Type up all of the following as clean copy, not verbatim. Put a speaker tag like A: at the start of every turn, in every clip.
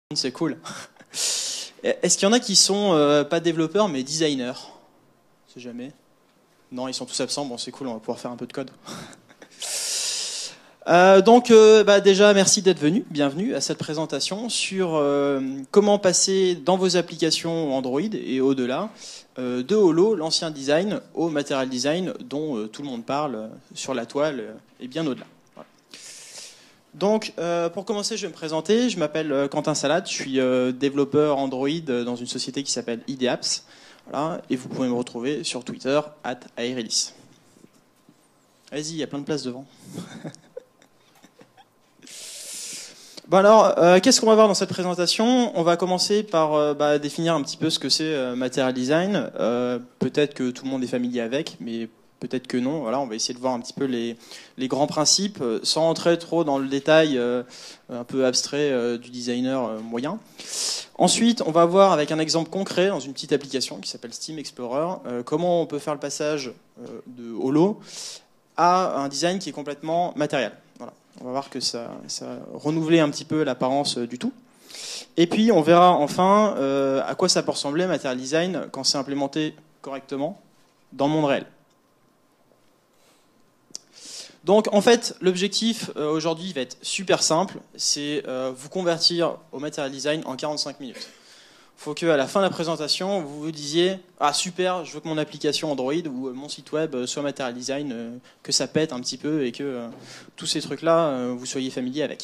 A: C'est cool. Est-ce qu'il y en a qui sont pas développeurs mais designers? Je sais jamais. Non, ils sont tous absents. Bon, c'est cool, on va pouvoir faire un peu de code. Déjà, merci d'être venu. Bienvenue à cette présentation sur comment passer dans vos applications Android et au-delà de Holo, l'ancien design, au Material Design dont tout le monde parle sur la toile et bien au-delà. Donc, pour commencer, je vais me présenter. Je m'appelle Quentin Salade. Je suis développeur Android dans une société qui s'appelle IDEapps. Voilà, et vous pouvez me retrouver sur Twitter @aerelis. Allez-y, il y a plein de places devant. Bon alors, qu'est-ce qu'on va voir dans cette présentation? On va commencer par définir un petit peu ce que c'est Material Design. Peut-être que tout le monde est familier avec, mais peut-être que non. Voilà, on va essayer de voir un petit peu les grands principes, sans entrer trop dans le détail un peu abstrait du designer moyen. Ensuite, on va voir avec un exemple concret dans une petite application qui s'appelle Steam Explorer, comment on peut faire le passage de Holo à un design qui est complètement matériel. Voilà. On va voir que ça renouvelait un petit peu l'apparence du tout. Et puis, on verra enfin à quoi ça peut ressembler Material Design quand c'est implémenté correctement dans le monde réel. Donc, en fait, l'objectif aujourd'hui va être super simple, c'est vous convertir au Material Design en 45 minutes. Il faut qu'à la fin de la présentation, vous vous disiez « Ah super, je veux que mon application Android ou mon site web soit Material Design, que ça pète un petit peu et que tous ces trucs-là, vous soyez familier avec. »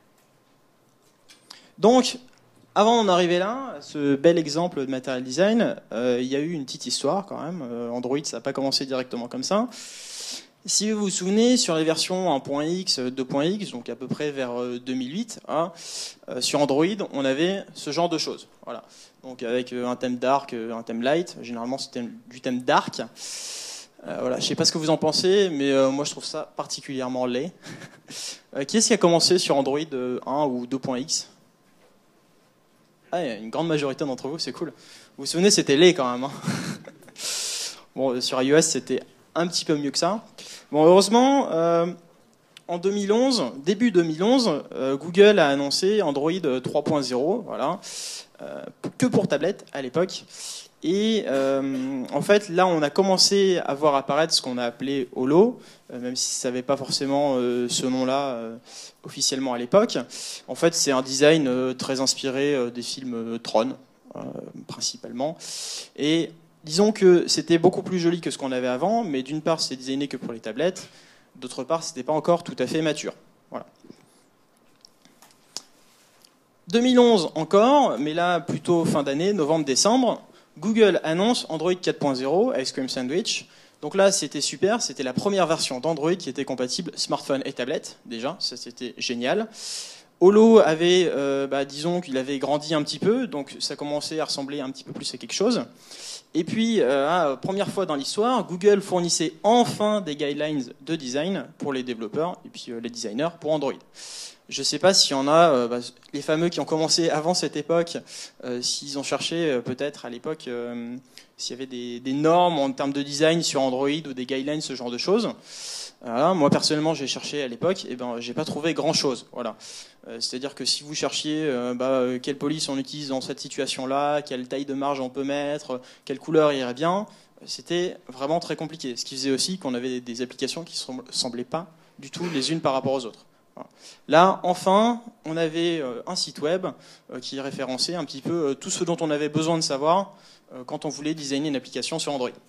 A: Donc, avant d'en arriver là, ce bel exemple de Material Design, il y a eu une petite histoire quand même. Android, ça n'a pas commencé directement comme ça. Si vous vous souvenez, sur les versions 1.x, 2.x, donc à peu près vers 2008, sur Android, on avait ce genre de choses. Voilà. Donc avec un thème dark, un thème light. Généralement, c'était du thème dark. Voilà. Je ne sais pas ce que vous en pensez, mais moi, je trouve ça particulièrement laid. Qui est-ce qui a commencé sur Android 1 ou 2.x? Ah, il y a une grande majorité d'entre vous, c'est cool. Vous vous souvenez, c'était laid quand même. Hein. Bon, sur iOS, c'était un petit peu mieux que ça. Bon, heureusement, en 2011, début 2011, Google a annoncé Android 3.0, voilà, que pour tablette à l'époque. Et en fait, là, on a commencé à voir apparaître ce qu'on a appelé Holo, même si ça n'avait pas forcément ce nom-là officiellement à l'époque. En fait, c'est un design très inspiré des films Tron, principalement. Et disons que c'était beaucoup plus joli que ce qu'on avait avant, mais d'une part, c'est designé que pour les tablettes, d'autre part, c'était pas encore tout à fait mature. Voilà. 2011 encore, mais là, plutôt fin d'année, novembre-décembre, Google annonce Android 4.0, Ice Cream Sandwich. Donc là, c'était super, c'était la première version d'Android qui était compatible smartphone et tablette, déjà, ça c'était génial. Holo avait, disons qu'il avait grandi un petit peu, donc ça commençait à ressembler un petit peu plus à quelque chose. Et puis, première fois dans l'histoire, Google fournissait enfin des guidelines de design pour les développeurs et puis les designers pour Android. Je ne sais pas s'il y en a, les fameux qui ont commencé avant cette époque, s'ils ont cherché peut-être à l'époque s'il y avait des normes en termes de design sur Android ou des guidelines, ce genre de choses. Voilà, moi personnellement j'ai cherché à l'époque et j'ai pas trouvé grand chose. Voilà. C'est-à-dire que si vous cherchiez quelle police on utilise dans cette situation-là, quelle taille de marge on peut mettre, quelle couleur irait bien, c'était vraiment très compliqué. Ce qui faisait aussi qu'on avait des applications qui ne semblaient pas du tout les unes par rapport aux autres. Voilà. Là, enfin, on avait un site web qui référençait un petit peu tout ce dont on avait besoin de savoir quand on voulait designer une application sur Android.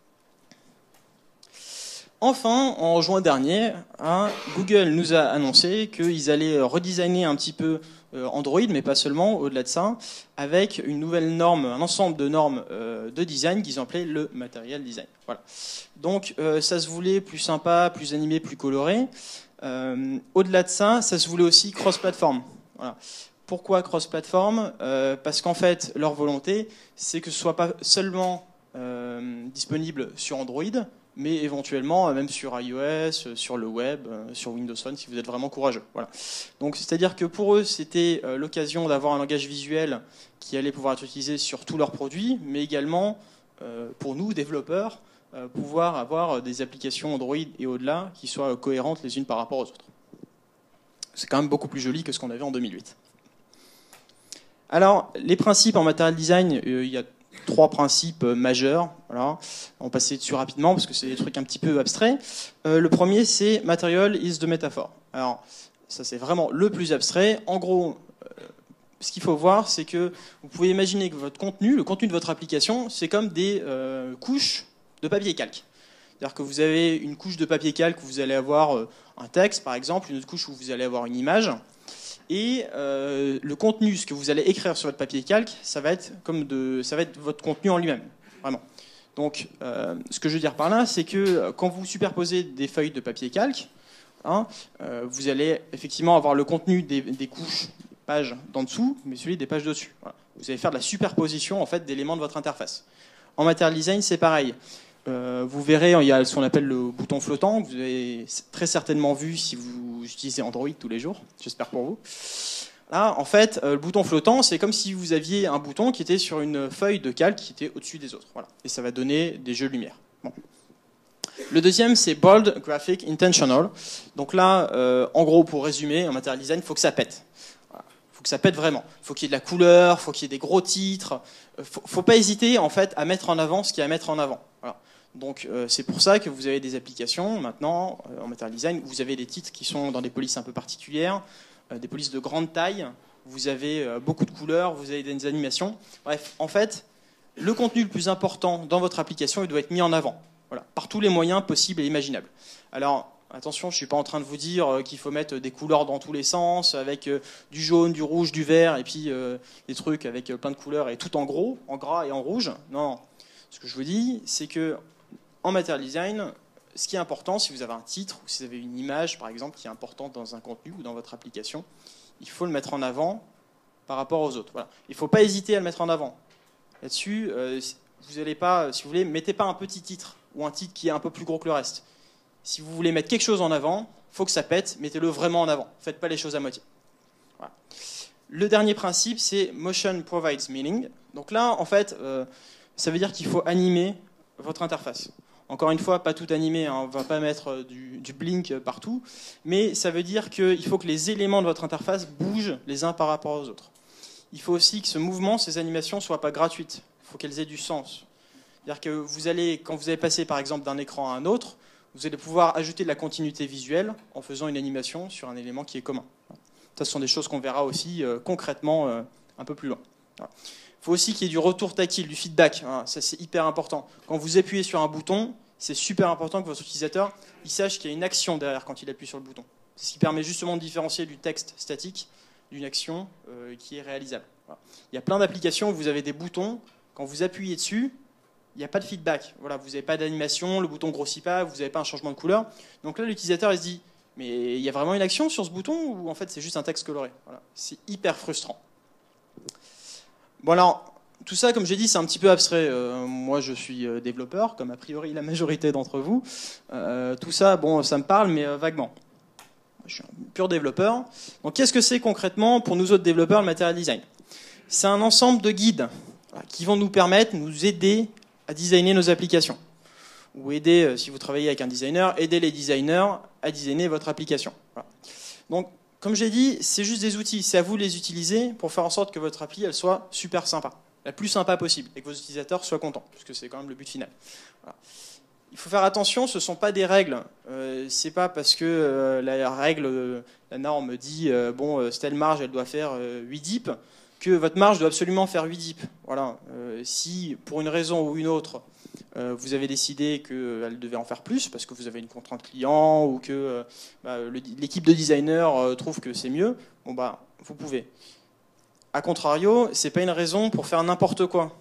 A: Enfin, en juin dernier, Google nous a annoncé qu'ils allaient redesigner un petit peu Android, mais pas seulement, au-delà de ça, avec une nouvelle norme, un ensemble de normes de design qu'ils ont appelé le Material Design. Voilà. Donc, ça se voulait plus sympa, plus animé, plus coloré. Au-delà de ça, ça se voulait aussi cross-platform. Voilà. Pourquoi cross-platform? Parce qu'en fait, leur volonté, c'est que ce soit pas seulement disponible sur Android, mais éventuellement même sur iOS, sur le web, sur Windows Phone, si vous êtes vraiment courageux. Voilà. Donc, c'est-à-dire que pour eux, c'était l'occasion d'avoir un langage visuel qui allait pouvoir être utilisé sur tous leurs produits, mais également, pour nous, développeurs, pouvoir avoir des applications Android et au-delà qui soient cohérentes les unes par rapport aux autres. C'est quand même beaucoup plus joli que ce qu'on avait en 2008. Alors, les principes en material design, il y a 3 principes majeurs. Voilà. On va passer dessus rapidement parce que c'est des trucs un petit peu abstraits. Le premier, c'est material is the metaphor. Alors, ça c'est vraiment le plus abstrait. En gros, ce qu'il faut voir, c'est que vous pouvez imaginer que votre contenu, le contenu de votre application, c'est comme des couches de papier calque. C'est-à-dire que vous avez une couche de papier calque où vous allez avoir un texte, par exemple, une autre couche où vous allez avoir une image. Et le contenu, ce que vous allez écrire sur votre papier calque, ça va être votre contenu en lui-même, vraiment. Donc, ce que je veux dire par là, c'est que quand vous superposez des feuilles de papier calque, hein, vous allez effectivement avoir le contenu des couches, des pages d'en dessous, mais celui des pages dessus. Voilà. Vous allez faire de la superposition en fait d'éléments de votre interface. En material design, c'est pareil. Vous verrez, il y a ce qu'on appelle le bouton flottant, que vous avez très certainement vu si vous utilisez Android tous les jours, j'espère pour vous. Là, en fait, le bouton flottant, c'est comme si vous aviez un bouton qui était sur une feuille de calque qui était au-dessus des autres. Voilà. Et ça va donner des jeux de lumière. Bon. Le deuxième, c'est Bold Graphic Intentional. Donc là, en gros, pour résumer, en material design, il faut que ça pète. Il faut que ça pète vraiment. Il faut qu'il y ait de la couleur, il faut qu'il y ait des gros titres. Faut pas hésiter, en fait, à mettre en avant ce qu'il y a à mettre en avant. Voilà. Donc c'est pour ça que vous avez des applications maintenant en material design où vous avez des titres qui sont dans des polices un peu particulières, des polices de grande taille, vous avez beaucoup de couleurs, vous avez des animations. Bref, en fait, le contenu le plus important dans votre application, il doit être mis en avant, voilà, par tous les moyens possibles et imaginables. Alors attention, je ne suis pas en train de vous dire qu'il faut mettre des couleurs dans tous les sens, avec du jaune, du rouge, du vert, et puis des trucs avec plein de couleurs et tout en gros, en gras et en rouge. Non, ce que je vous dis, c'est que en material design, ce qui est important, si vous avez un titre ou si vous avez une image, par exemple, qui est importante dans un contenu ou dans votre application, il faut le mettre en avant par rapport aux autres. Voilà. Il ne faut pas hésiter à le mettre en avant. Là-dessus, vous n'allez pas, si vous voulez, mettez pas un petit titre ou un titre qui est un peu plus gros que le reste. Si vous voulez mettre quelque chose en avant, il faut que ça pète, mettez-le vraiment en avant. Faites pas les choses à moitié. Voilà. Le dernier principe, c'est Motion provides meaning. Donc là, en fait, ça veut dire qu'il faut animer votre interface. Encore une fois, pas tout animé, hein, on ne va pas mettre du blink partout, mais ça veut dire qu'il faut que les éléments de votre interface bougent les uns par rapport aux autres. Il faut aussi que ce mouvement, ces animations, ne soient pas gratuites. Il faut qu'elles aient du sens. C'est-à-dire que vous allez, quand vous allez passer par exemple d'un écran à un autre, vous allez pouvoir ajouter de la continuité visuelle en faisant une animation sur un élément qui est commun. Ça, ce sont des choses qu'on verra aussi concrètement un peu plus loin. Voilà. Il faut aussi qu'il y ait du retour tactile, du feedback. Ça, c'est hyper important. Quand vous appuyez sur un bouton, c'est super important que votre utilisateur il sache qu'il y a une action derrière quand il appuie sur le bouton. C'est ce qui permet justement de différencier du texte statique d'une action qui est réalisable. Voilà. Il y a plein d'applications où vous avez des boutons. Quand vous appuyez dessus, il n'y a pas de feedback. Voilà, vous n'avez pas d'animation, le bouton ne grossit pas, vous n'avez pas un changement de couleur. Donc là, l'utilisateur il se dit « Mais il y a vraiment une action sur ce bouton ou en fait c'est juste un texte coloré ?» Voilà. C'est hyper frustrant. Bon alors, tout ça, comme j'ai dit, c'est un petit peu abstrait. Moi, je suis développeur, comme a priori la majorité d'entre vous. Tout ça, bon, ça me parle, mais vaguement. Je suis un pur développeur. Donc, qu'est-ce que c'est concrètement pour nous autres développeurs le material design? C'est un ensemble de guides qui vont nous permettre, nous aider à designer nos applications. Ou aider, si vous travaillez avec un designer, aider les designers à designer votre application. Voilà. Donc, comme j'ai dit, c'est juste des outils. C'est à vous de les utiliser pour faire en sorte que votre appli elle soit super sympa, la plus sympa possible, et que vos utilisateurs soient contents, puisque c'est quand même le but final. Voilà. Il faut faire attention, ce ne sont pas des règles. C'est pas parce que la règle, la norme dit bon, telle marge, elle doit faire 8 dips, que votre marge doit absolument faire 8 dips. Voilà. Si, pour une raison ou une autre, vous avez décidé qu'elle devait en faire plus, parce que vous avez une contrainte client, ou que l'équipe de designers trouve que c'est mieux, bon, vous pouvez. A contrario, ce n'est pas une raison pour faire n'importe quoi.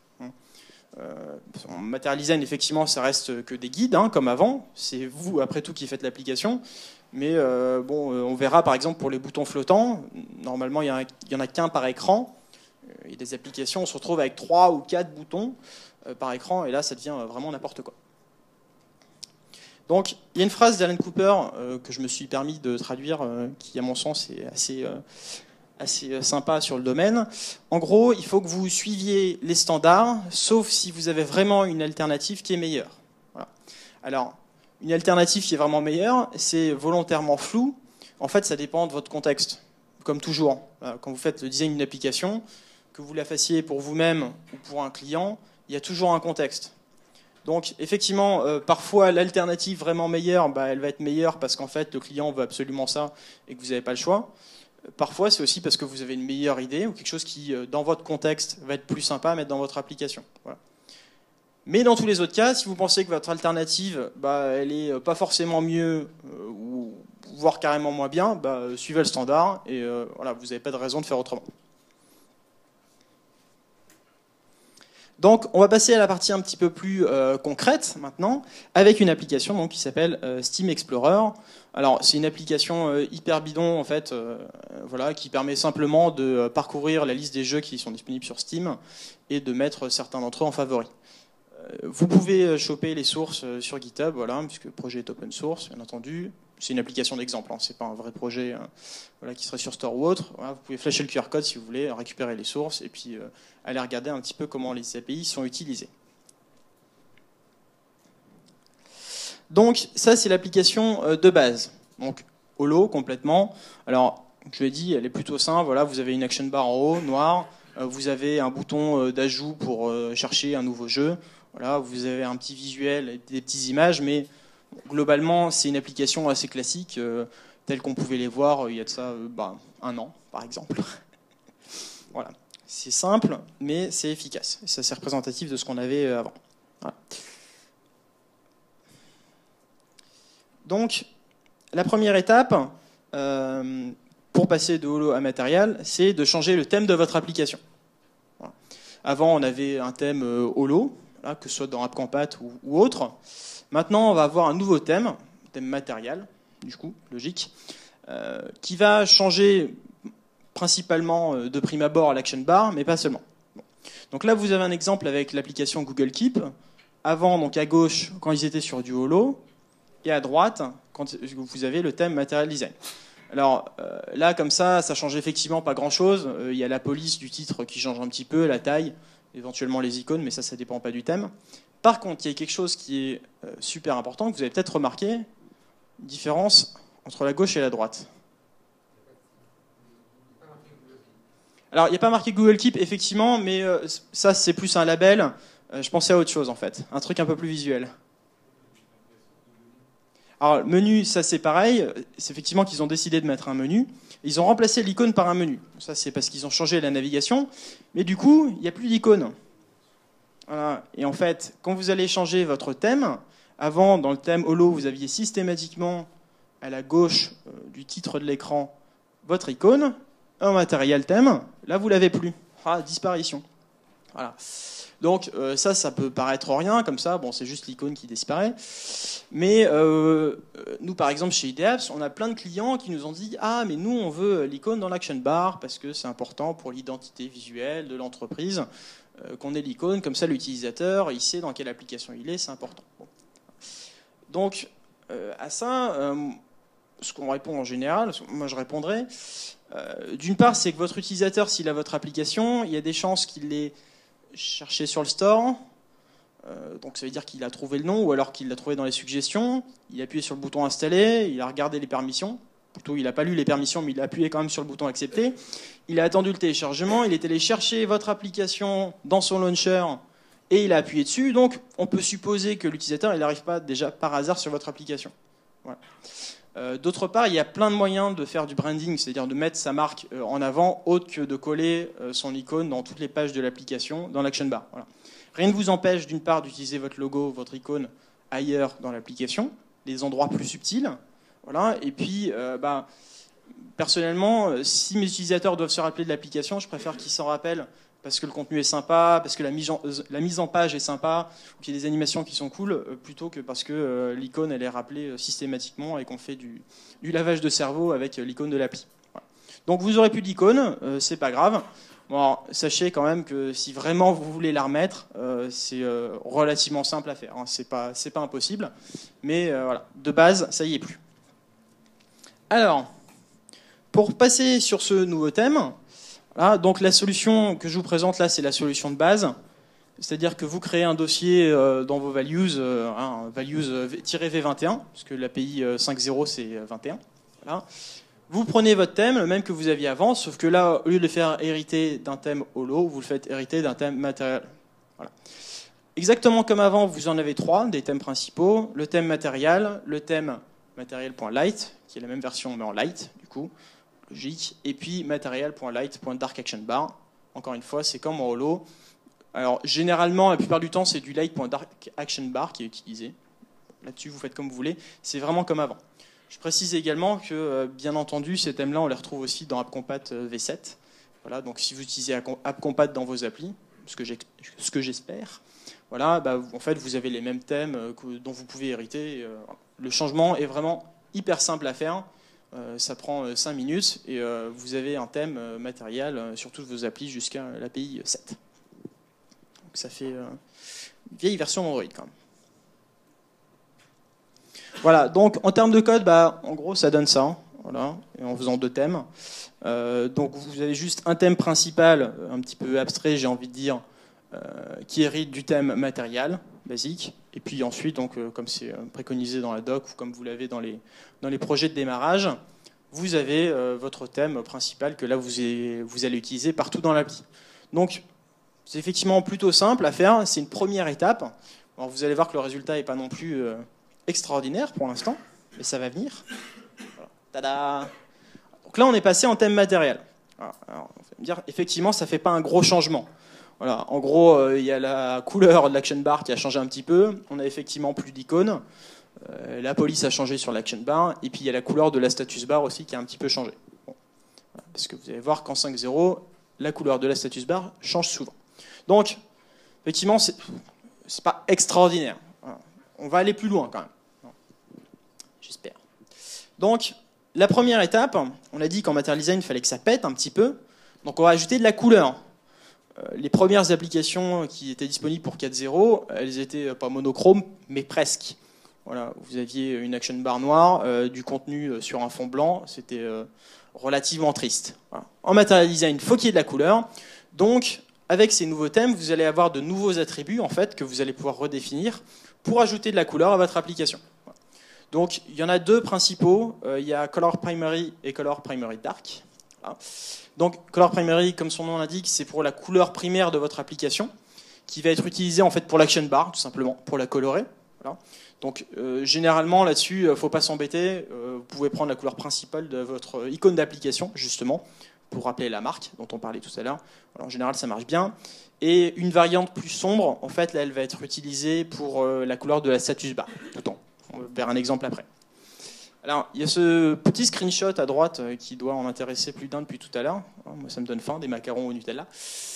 A: En material design, effectivement, ça reste que des guides, hein, comme avant. C'est vous, après tout, qui faites l'application. Mais on verra, par exemple, pour les boutons flottants, normalement, il n'y en a qu'un par écran. Il y a des applications, on se retrouve avec 3 ou 4 boutons par écran, et là, ça devient vraiment n'importe quoi. Donc, il y a une phrase d'Alan Cooper que je me suis permis de traduire, qui, à mon sens, est assez sympa sur le domaine. En gros, il faut que vous suiviez les standards, sauf si vous avez vraiment une alternative qui est meilleure. Voilà. Alors, une alternative qui est vraiment meilleure, c'est volontairement flou. En fait, ça dépend de votre contexte. comme toujours, quand vous faites le design d'une application, que vous la fassiez pour vous-même ou pour un client, il y a toujours un contexte. Donc effectivement, parfois l'alternative vraiment meilleure, elle va être meilleure parce qu'en fait le client veut absolument ça et que vous n'avez pas le choix. Parfois c'est aussi parce que vous avez une meilleure idée ou quelque chose qui, dans votre contexte, va être plus sympa à mettre dans votre application. Voilà. Mais dans tous les autres cas, si vous pensez que votre alternative, elle est pas forcément mieux ou voire carrément moins bien, suivez le standard et voilà, vous n'avez pas de raison de faire autrement. Donc, on va passer à la partie un petit peu plus concrète maintenant, avec une application donc, qui s'appelle Steam Explorer. Alors, c'est une application hyper bidon en fait, voilà, qui permet simplement de parcourir la liste des jeux qui sont disponibles sur Steam et de mettre certains d'entre eux en favoris. Vous pouvez choper les sources sur GitHub, voilà, puisque le projet est open source, bien entendu. C'est une application d'exemple, hein, c'est pas un vrai projet voilà, qui serait sur Store ou autre. Voilà, vous pouvez flasher le QR code si vous voulez, récupérer les sources et puis aller regarder un petit peu comment les API sont utilisées. Donc ça c'est l'application de base. Donc holo complètement. Alors je l'ai dit, elle est plutôt simple. Voilà, vous avez une action bar en haut, noire. Vous avez un bouton d'ajout pour chercher un nouveau jeu. Voilà, vous avez un petit visuel et des petites images, mais globalement, c'est une application assez classique, telle qu'on pouvait les voir il y a de ça un an, par exemple. Voilà. C'est simple, mais c'est efficace. Et ça, c'est représentatif de ce qu'on avait avant. Voilà. Donc, la première étape, pour passer de holo à matériel, c'est de changer le thème de votre application. Voilà. Avant, on avait un thème holo, voilà, que ce soit dans AppCampat ou autre. Maintenant, on va avoir un nouveau thème matériel, du coup, logique, qui va changer principalement de prime abord à l'action bar, mais pas seulement. Bon. Donc là, vous avez un exemple avec l'application Google Keep. Avant, donc à gauche, quand ils étaient sur du holo, et à droite, quand vous avez le thème Material Design. Alors là, comme ça change effectivement pas grand-chose. Il y a la police du titre qui change un petit peu, la taille, éventuellement les icônes, mais ça dépend pas du thème. Par contre, il y a quelque chose qui est super important, que vous avez peut-être remarqué, une différence entre la gauche et la droite. Alors, il n'y a pas marqué Google Keep, effectivement, mais ça, c'est plus un label. Je pensais à autre chose, en fait. Un truc un peu plus visuel. Alors, le menu, ça, c'est pareil. C'est effectivement qu'ils ont décidé de mettre un menu. Ils ont remplacé l'icône par un menu. Ça, c'est parce qu'ils ont changé la navigation. Mais du coup, il n'y a plus d'icône. Voilà. Et en fait, quand vous allez changer votre thème, avant, dans le thème holo, vous aviez systématiquement à la gauche du titre de l'écran votre icône, un matériel thème. Là, vous l'avez plus. Ah, disparition. Voilà. Donc ça peut paraître rien comme ça. Bon, c'est juste l'icône qui disparaît. Mais nous, par exemple, chez IDEAPS, on a plein de clients qui nous ont dit « Ah, mais nous, on veut l'icône dans l'action bar parce que c'est important pour l'identité visuelle de l'entreprise qu'on ait l'icône. Comme ça, l'utilisateur, il sait dans quelle application il est, c'est important. » Bon. Donc, à ça, ce qu'on répond en général, moi je répondrai, d'une part, c'est que votre utilisateur, s'il a votre application, il y a des chances qu'il l'ait cherché sur le store. Donc ça veut dire qu'il a trouvé le nom ou alors qu'il l'a trouvé dans les suggestions. Il a appuyé sur le bouton installer, il a regardé les permissions. Plutôt, il n'a pas lu les permissions, mais il a appuyé quand même sur le bouton accepter. Il a attendu le téléchargement, il est allé chercher votre application dans son launcher et il a appuyé dessus. Donc on peut supposer que l'utilisateur il n'arrive pas déjà par hasard sur votre application. Voilà. D'autre part, il y a plein de moyens de faire du branding, c'est-à-dire de mettre sa marque en avant, autre que de coller son icône dans toutes les pages de l'application, dans l'action bar. Voilà. Rien ne vous empêche, d'une part, d'utiliser votre logo, votre icône ailleurs dans l'application, les endroits plus subtils. Voilà. Et puis, personnellement, si mes utilisateurs doivent se rappeler de l'application, je préfère qu'ils s'en rappellent parce que le contenu est sympa, parce que la mise en page est sympa, ou qu'il y a des animations qui sont cool, plutôt que parce que l'icône elle est rappelée systématiquement et qu'on fait du lavage de cerveau avec l'icône de l'appli. Voilà. Donc vous aurez plus d'icône, c'est pas grave. Bon, alors, sachez quand même que si vraiment vous voulez la remettre, c'est relativement simple à faire. Hein. C'est pas impossible, mais voilà, de base, ça y est plus. Alors, pour passer sur ce nouveau thème. Voilà, donc la solution que je vous présente là, c'est la solution de base. C'est-à-dire que vous créez un dossier dans vos values, values-v21, parce que l'API 5.0 c'est 21. Voilà. Vous prenez votre thème, le même que vous aviez avant, sauf que là, au lieu de le faire hériter d'un thème holo, vous le faites hériter d'un thème matériel. Voilà. Exactement comme avant, vous en avez 3, des thèmes principaux. Le thème matériel, le thème matériel.light, qui est la même version mais en light, du coup, logique, et puis matériel.light.darkActionBar. Encore une fois, c'est comme en holo. Alors, généralement, la plupart du temps, c'est du light.darkActionBar qui est utilisé. Là-dessus, vous faites comme vous voulez. C'est vraiment comme avant. Je précise également que, bien entendu, ces thèmes-là, on les retrouve aussi dans AppCompat V7. Voilà, donc si vous utilisez AppCompat dans vos applis, ce que j'espère, voilà, bah, en fait, vous avez les mêmes thèmes dont vous pouvez hériter. Le changement est vraiment hyper simple à faire. Ça prend 5 minutes et vous avez un thème matériel sur toutes vos applis jusqu'à l'API 7. Donc ça fait une vieille version d'Android quand même. Voilà, donc en termes de code, bah, en gros ça donne ça, hein, voilà, et en faisant 2 thèmes. Donc vous avez juste un thème principal, un petit peu abstrait j'ai envie de dire, qui hérite du thème matériel, basique, et puis ensuite, donc, comme c'est préconisé dans la doc ou comme vous l'avez dans les projets de démarrage, vous avez votre thème principal que là vous allez utiliser partout dans l'appli. Donc c'est effectivement plutôt simple à faire, c'est une première étape. Alors, vous allez voir que le résultat n'est pas non plus extraordinaire pour l'instant, mais ça va venir. Voilà. Tada! Donc là on est passé en thème matériel. Alors, on va me dire, effectivement ça ne fait pas un gros changement. Voilà. En gros, il y a la couleur de l'action bar qui a changé un petit peu. On a effectivement plus d'icônes. La police a changé sur l'action bar. Et puis il y a la couleur de la status bar aussi qui a un petit peu changé. Bon. Voilà. Parce que vous allez voir qu'en 5.0, la couleur de la status bar change souvent. Donc, effectivement, c'est pas extraordinaire. Voilà. On va aller plus loin quand même. J'espère. Donc, la première étape, on a dit qu'en Material Design, il fallait que ça pète un petit peu. Donc on va ajouter de la couleur. Les premières applications qui étaient disponibles pour 4.0, elles étaient pas monochromes, mais presque. Voilà, vous aviez une action bar noire, du contenu sur un fond blanc, c'était relativement triste. Voilà. En Material Design, il faut qu'il y ait de la couleur. Donc, avec ces nouveaux thèmes, vous allez avoir de nouveaux attributs en fait, que vous allez pouvoir redéfinir pour ajouter de la couleur à votre application. Voilà. Donc, il y en a 2 principaux. Il y a Color Primary et Color Primary Dark. Voilà. Donc, Color Primary, comme son nom l'indique, c'est pour la couleur primaire de votre application, qui va être utilisée en fait pour l'action bar, tout simplement, pour la colorer. Voilà. Donc, généralement, là-dessus, il ne faut pas s'embêter. Vous pouvez prendre la couleur principale de votre icône d'application, justement, pour rappeler la marque dont on parlait tout à l'heure. Voilà, en général, ça marche bien. Et une variante plus sombre, en fait, là, elle va être utilisée pour la couleur de la status bar. On va faire un exemple après. Alors, il y a ce petit screenshot à droite qui doit en intéresser plus d'un depuis tout à l'heure. Moi, ça me donne faim, des macarons au Nutella.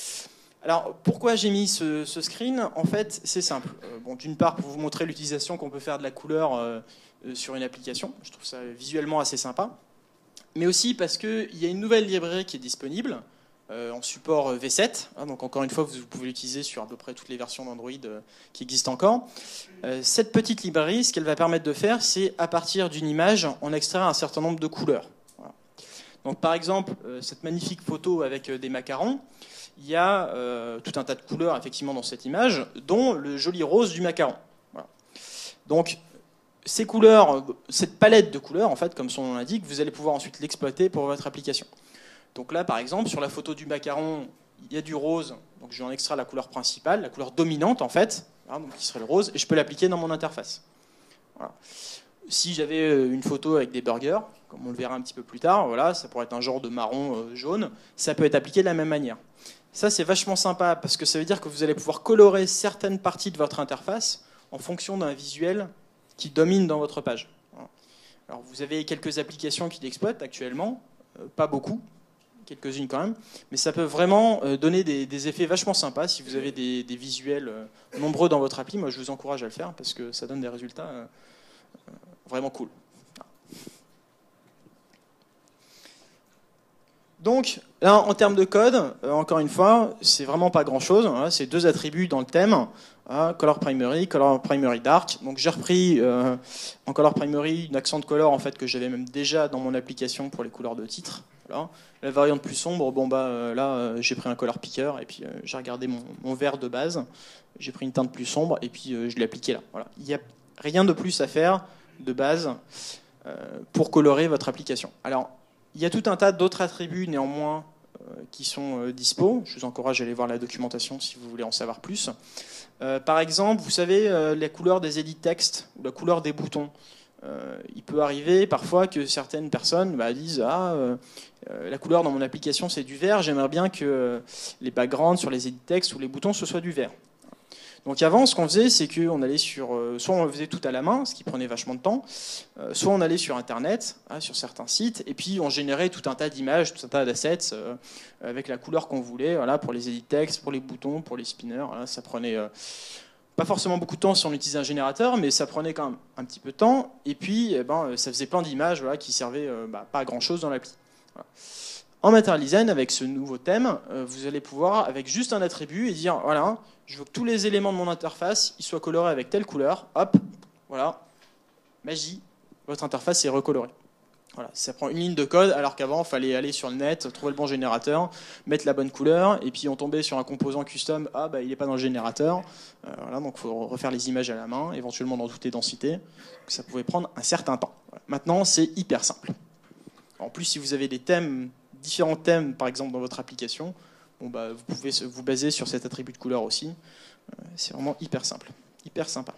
A: Alors, pourquoi j'ai mis ce screen? En fait, c'est simple. Bon, d'une part, pour vous montrer l'utilisation qu'on peut faire de la couleur sur une application. Je trouve ça visuellement assez sympa. Mais aussi parce qu'il y a une nouvelle librairie qui est disponible en support V7. Donc, encore une fois, vous pouvez l'utiliser sur à peu près toutes les versions d'Android qui existent encore. Cette petite librairie, ce qu'elle va permettre de faire, c'est à partir d'une image, en extraire un certain nombre de couleurs. Voilà. Donc, par exemple, cette magnifique photo avec des macarons, il y a tout un tas de couleurs effectivement dans cette image, dont le joli rose du macaron. Voilà. Donc, ces couleurs, cette palette de couleurs, en fait, comme son nom l'indique, vous allez pouvoir ensuite l'exploiter pour votre application. Donc là, par exemple, sur la photo du macaron, il y a du rose, donc je vais en extraire la couleur principale, la couleur dominante en fait, hein, donc qui serait le rose, et je peux l'appliquer dans mon interface. Voilà. Si j'avais une photo avec des burgers, comme on le verra un petit peu plus tard, voilà, ça pourrait être un genre de marron jaune, ça peut être appliqué de la même manière. Ça, c'est vachement sympa, parce que ça veut dire que vous allez pouvoir colorer certaines parties de votre interface en fonction d'un visuel qui domine dans votre page. Voilà. Alors, vous avez quelques applications qui l'exploitent actuellement, pas beaucoup, quelques-unes quand même, mais ça peut vraiment donner des effets vachement sympas si vous avez des visuels nombreux dans votre appli. Moi, je vous encourage à le faire parce que ça donne des résultats vraiment cool. Donc, là, en termes de code, encore une fois, c'est vraiment pas grand-chose. Hein, c'est 2 attributs dans le thème, hein, Color Primary Dark. Donc, j'ai repris en Color Primary une accent color en fait, que j'avais même déjà dans mon application pour les couleurs de titre. Voilà. La variante plus sombre, bon bah là j'ai pris un color picker et puis j'ai regardé mon vert de base, j'ai pris une teinte plus sombre et puis je l'ai appliqué là. Voilà. Il n'y a rien de plus à faire de base pour colorer votre application. Alors Il y a tout un tas d'autres attributs néanmoins qui sont dispo. Je vous encourage à aller voir la documentation si vous voulez en savoir plus. Par exemple, vous savez, la couleur des edit textes ou la couleur des boutons. Il peut arriver parfois que certaines personnes disent la couleur dans mon application c'est du vert, j'aimerais bien que les backgrounds sur les edit textes ou les boutons ce soit du vert. Donc avant, ce qu'on faisait, c'est qu'on allait soit on le faisait tout à la main, ce qui prenait vachement de temps, soit on allait sur Internet, sur certains sites, et puis on générait tout un tas d'images, tout un tas d'assets avec la couleur qu'on voulait, voilà, pour les edit textes, pour les boutons, pour les spinners. Voilà, ça prenait pas forcément beaucoup de temps si on utilisait un générateur, mais ça prenait quand même un petit peu de temps, et puis ça faisait plein d'images qui servaient pas à grand-chose dans l'appli. Voilà. En Material Design, avec ce nouveau thème, vous allez pouvoir, avec juste un attribut, et dire, voilà, je veux que tous les éléments de mon interface ils soient colorés avec telle couleur. Hop, voilà, magie, votre interface est recolorée. Voilà, ça prend une ligne de code, alors qu'avant, il fallait aller sur le net, trouver le bon générateur, mettre la bonne couleur, et puis on tombait sur un composant custom, il n'est pas dans le générateur. Voilà, donc il faut refaire les images à la main, éventuellement dans toutes les densités. Donc, ça pouvait prendre un certain temps. Voilà. Maintenant, c'est hyper simple. En plus, si vous avez des thèmes, différents thèmes, par exemple, dans votre application, vous pouvez vous baser sur cet attribut de couleur aussi. C'est vraiment hyper simple, hyper sympa.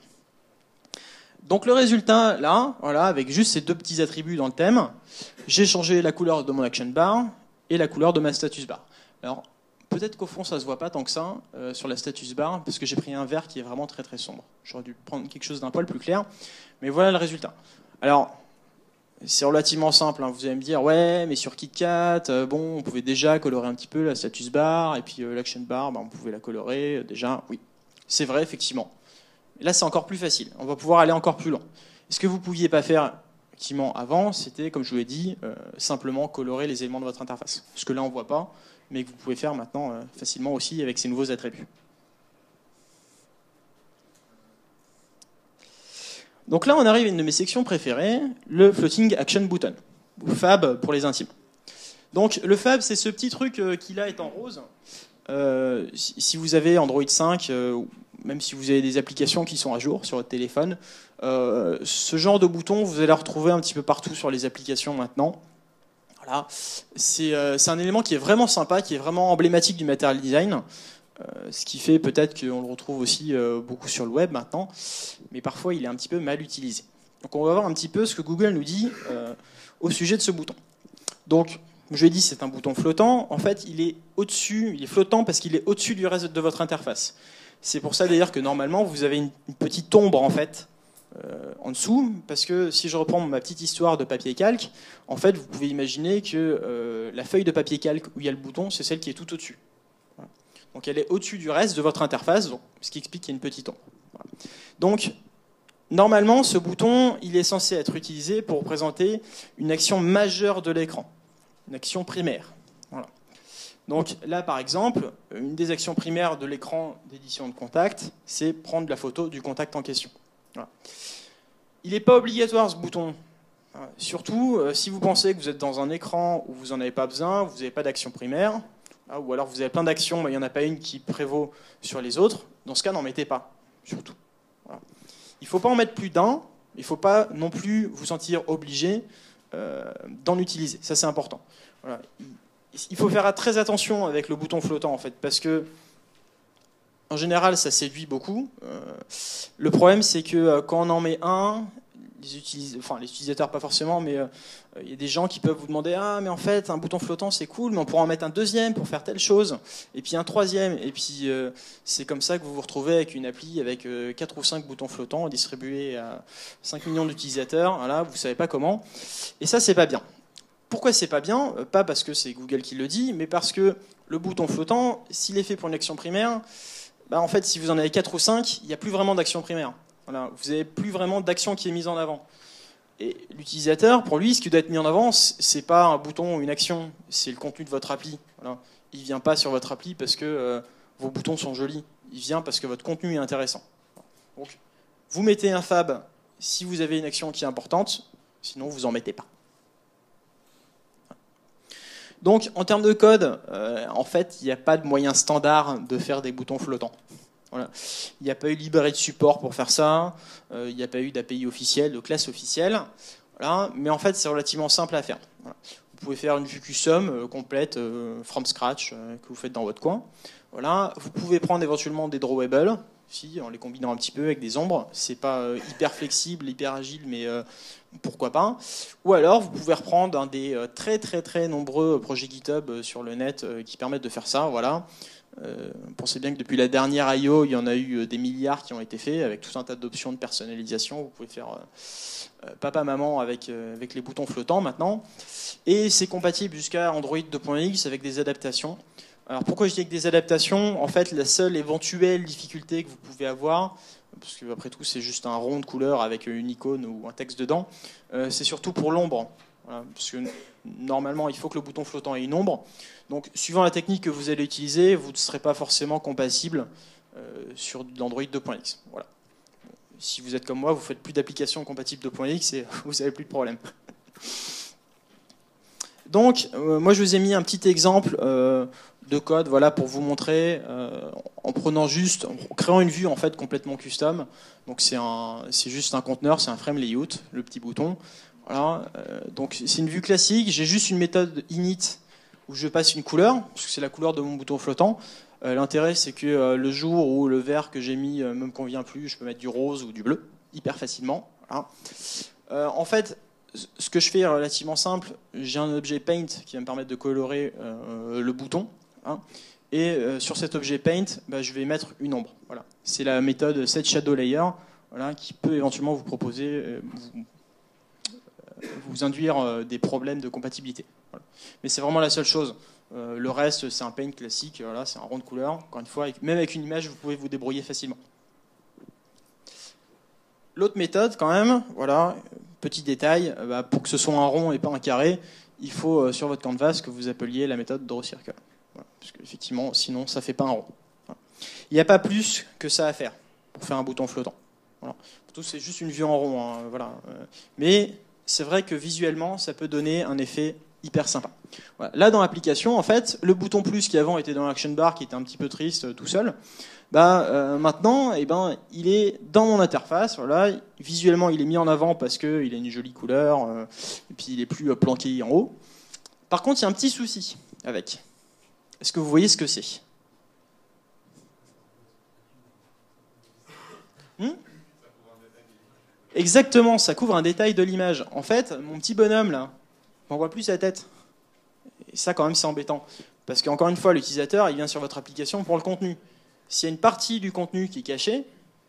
A: Donc le résultat, là, voilà, avec juste ces deux petits attributs dans le thème, j'ai changé la couleur de mon action bar et la couleur de ma status bar. Alors, peut-être qu'au fond, ça ne se voit pas tant que ça sur la status bar, parce que j'ai pris un vert qui est vraiment très très sombre. J'aurais dû prendre quelque chose d'un poil plus clair, mais voilà le résultat. Alors, c'est relativement simple, hein. Vous allez me dire, ouais, mais sur KitKat, on pouvait déjà colorer un petit peu la status bar, et puis l'action bar, on pouvait la colorer déjà. Oui, c'est vrai, effectivement. Là, c'est encore plus facile. On va pouvoir aller encore plus loin. Ce que vous ne pouviez pas faire effectivement avant, c'était, comme je vous l'ai dit, simplement colorer les éléments de votre interface. Ce que là, on ne voit pas, mais que vous pouvez faire maintenant facilement aussi avec ces nouveaux attributs. Donc là, on arrive à une de mes sections préférées, le Floating Action Button, ou FAB pour les intimes. Donc le FAB, c'est ce petit truc qui là est en rose. Si vous avez Android 5, même si vous avez des applications qui sont à jour sur votre téléphone, ce genre de bouton, vous allez le retrouver un petit peu partout sur les applications maintenant. Voilà. C'est un élément qui est vraiment sympa, qui est vraiment emblématique du Material Design. Ce qui fait peut-être qu'on le retrouve aussi beaucoup sur le web maintenant, mais parfois il est un petit peu mal utilisé. Donc on va voir un petit peu ce que Google nous dit au sujet de ce bouton. Donc, comme je l'ai dit, c'est un bouton flottant. En fait, il est au-dessus, il est flottant parce qu'il est au-dessus du reste de votre interface. C'est pour ça d'ailleurs que normalement vous avez une petite ombre en fait en dessous, parce que si je reprends ma petite histoire de papier calque, en fait vous pouvez imaginer que la feuille de papier calque où il y a le bouton, c'est celle qui est tout au-dessus. Donc elle est au-dessus du reste de votre interface, ce qui explique qu'il y a une petite ombre. Voilà. Donc normalement, ce bouton, il est censé être utilisé pour représenter une action majeure de l'écran, une action primaire. Voilà. Donc là, par exemple, une des actions primaires de l'écran d'édition de contact, c'est prendre la photo du contact en question. Voilà. Il n'est pas obligatoire ce bouton. Voilà. Surtout si vous pensez que vous êtes dans un écran où vous n'en avez pas besoin, vous n'avez pas d'action primaire, ou alors vous avez plein d'actions, mais il n'y en a pas une qui prévaut sur les autres. Dans ce cas, n'en mettez pas, surtout. Voilà. Il ne faut pas en mettre plus d'un, il ne faut pas non plus vous sentir obligé d'en utiliser. Ça, c'est important. Voilà. Il faut faire très attention avec le bouton flottant, en fait, parce que, en général, ça séduit beaucoup. Le problème, c'est que quand on en met un, les utilisateurs pas forcément, mais il y a des gens qui peuvent vous demander « Ah, mais en fait, un bouton flottant, c'est cool, mais on pourra en mettre un deuxième pour faire telle chose, et puis un troisième. » Et puis, c'est comme ça que vous vous retrouvez avec une appli avec 4 ou 5 boutons flottants distribués à 5 millions d'utilisateurs. Voilà, vous savez pas comment. Et ça, c'est pas bien. Pourquoi c'est pas bien? Pas parce que c'est Google qui le dit, mais parce que le bouton flottant, s'il est fait pour une action primaire, en fait, si vous en avez 4 ou 5, il n'y a plus vraiment d'action primaire. Voilà, vous n'avez plus vraiment d'action qui est mise en avant. Et l'utilisateur, pour lui, ce qui doit être mis en avant, c'est pas un bouton ou une action, c'est le contenu de votre appli. Voilà. Il ne vient pas sur votre appli parce que vos boutons sont jolis. Il vient parce que votre contenu est intéressant. Donc, vous mettez un fab si vous avez une action qui est importante, sinon vous n'en mettez pas. Donc, en termes de code, en fait, il n'y a pas de moyen standard de faire des boutons flottants. Voilà. Il n'y a pas eu de librairie de support pour faire ça, il n'y a pas eu d'API officielle, de classe officielle, voilà. Mais en fait c'est relativement simple à faire. Voilà. Vous pouvez faire une vue custom complète from scratch que vous faites dans votre coin. Voilà. Vous pouvez prendre éventuellement des drawables, en les combinant un petit peu avec des ombres. C'est pas hyper flexible, hyper agile, mais pourquoi pas. Ou alors vous pouvez reprendre un des très nombreux projets GitHub sur le net qui permettent de faire ça. Voilà. Pensez bien que depuis la dernière I.O., il y en a eu des milliards qui ont été faits avec tout un tas d'options de personnalisation. Vous pouvez faire papa-maman avec les boutons flottants maintenant. Et c'est compatible jusqu'à Android 2.x avec des adaptations. Alors pourquoi je dis avec des adaptations? En fait, la seule éventuelle difficulté que vous pouvez avoir, parce que après tout c'est juste un rond de couleur avec une icône ou un texte dedans, c'est surtout pour l'ombre. Voilà, parce que normalement il faut que le bouton flottant ait une ombre. Donc suivant la technique que vous allez utiliser, vous ne serez pas forcément compatible sur l'Android 2.x. Voilà. Si vous êtes comme moi, vous faites plus d'applications compatibles 2.x et vous n'avez plus de problème. Donc moi je vous ai mis un petit exemple de code, voilà, pour vous montrer en prenant juste, en créant une vue en fait complètement custom. Donc c'est juste un conteneur, c'est un frame layout, le petit bouton. Voilà, donc c'est une vue classique. J'ai juste une méthode init où je passe une couleur, parce que c'est la couleur de mon bouton flottant. L'intérêt c'est que le jour où le vert que j'ai mis me convient plus, je peux mettre du rose ou du bleu hyper facilement. Voilà. En fait, ce que je fais est relativement simple. J'ai un objet paint qui va me permettre de colorer le bouton. Hein, et sur cet objet paint, je vais mettre une ombre. Voilà. C'est la méthode setShadowLayer, voilà, qui peut éventuellement vous proposer, vous induire des problèmes de compatibilité. Voilà. Mais c'est vraiment la seule chose. Le reste, c'est un paint classique, voilà, c'est un rond de couleur. Encore une fois, même avec une image, vous pouvez vous débrouiller facilement. L'autre méthode, quand même, voilà, petit détail, pour que ce soit un rond et pas un carré, il faut sur votre canvas que vous appeliez la méthode drawCircle. Voilà, parce qu'effectivement, sinon, ça ne fait pas un rond. Voilà. Il n'y a pas plus que ça à faire pour faire un bouton flottant. Voilà. Surtout, c'est juste une vue en rond. Hein, voilà. Mais c'est vrai que visuellement, ça peut donner un effet hyper sympa. Voilà. Là, dans l'application, en fait, le bouton plus qui avant était dans l'action bar, qui était un petit peu triste tout seul, maintenant, il est dans mon interface. Voilà. Visuellement, il est mis en avant parce qu'il a une jolie couleur, et puis il est plus planqué en haut. Par contre, il y a un petit souci avec. Est-ce que vous voyez ce que c'est? Exactement, ça couvre un détail de l'image. En fait, mon petit bonhomme, là, on voit plus sa tête. Et ça, quand même, c'est embêtant. Parce qu'encore une fois, l'utilisateur, il vient sur votre application pour le contenu. S'il y a une partie du contenu qui est cachée,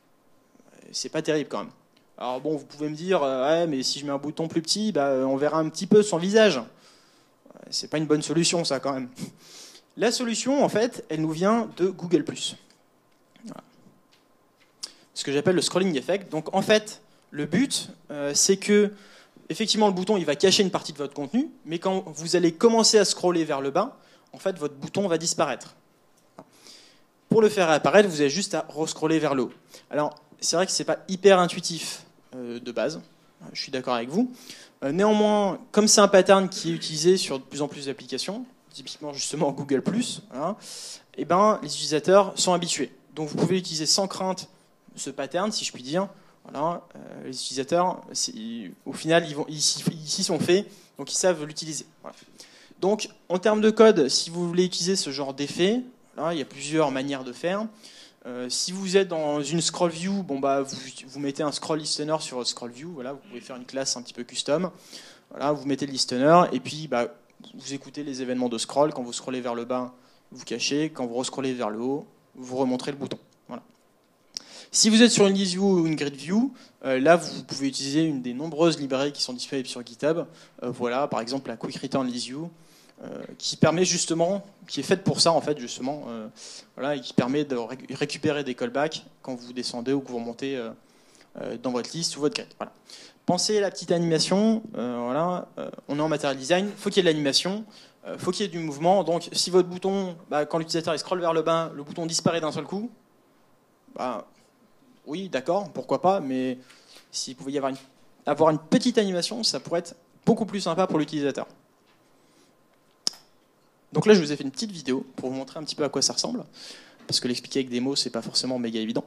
A: c'est pas terrible quand même. Alors bon, vous pouvez me dire, ouais, mais si je mets un bouton plus petit, on verra un petit peu son visage. C'est pas une bonne solution, ça, quand même. La solution, en fait, elle nous vient de Google+. Voilà. Ce que j'appelle le scrolling effect. Donc, en fait, le but, c'est que, effectivement, le bouton, il va cacher une partie de votre contenu, mais quand vous allez commencer à scroller vers le bas, en fait, votre bouton va disparaître. Pour le faire apparaître, vous avez juste à rescroller vers le haut. Alors, c'est vrai que c'est pas hyper intuitif de base. Je suis d'accord avec vous. Néanmoins, comme c'est un pattern qui est utilisé sur de plus en plus d'applications, typiquement justement Google+, voilà, les utilisateurs sont habitués. Donc vous pouvez utiliser sans crainte ce pattern, si je puis dire. Voilà, les utilisateurs, au final, ils s'y sont faits, donc ils savent l'utiliser. Voilà. Donc, en termes de code, si vous voulez utiliser ce genre d'effet, il y a plusieurs manières de faire. Si vous êtes dans une scroll view, vous mettez un scroll listener sur votre scroll view. Voilà, vous pouvez faire une classe un petit peu custom. Voilà, vous mettez le listener et puis vous écoutez les événements de scroll. Quand vous scrollez vers le bas, vous cachez. Quand vous rescrollez vers le haut, vous remontrez le bouton. Voilà. Si vous êtes sur une list view ou une grid view, là vous pouvez utiliser une des nombreuses librairies qui sont disponibles sur GitHub. Voilà, par exemple la Quick Return List View, qui permet justement, qui est faite pour ça en fait justement, voilà, et qui permet de récupérer des callbacks quand vous descendez ou que vous remontez dans votre liste ou votre grid. Voilà. Pensez à la petite animation. Voilà, on est en Material Design, faut qu'il y ait de l'animation, faut qu'il y ait du mouvement. Donc si votre bouton, quand l'utilisateur il scrolle vers le bas, le bouton disparaît d'un seul coup. Oui, d'accord, pourquoi pas, mais s'il pouvait y avoir une petite animation, ça pourrait être beaucoup plus sympa pour l'utilisateur. Donc là, je vous ai fait une petite vidéo pour vous montrer un petit peu à quoi ça ressemble, parce que l'expliquer avec des mots, c'est pas forcément méga évident.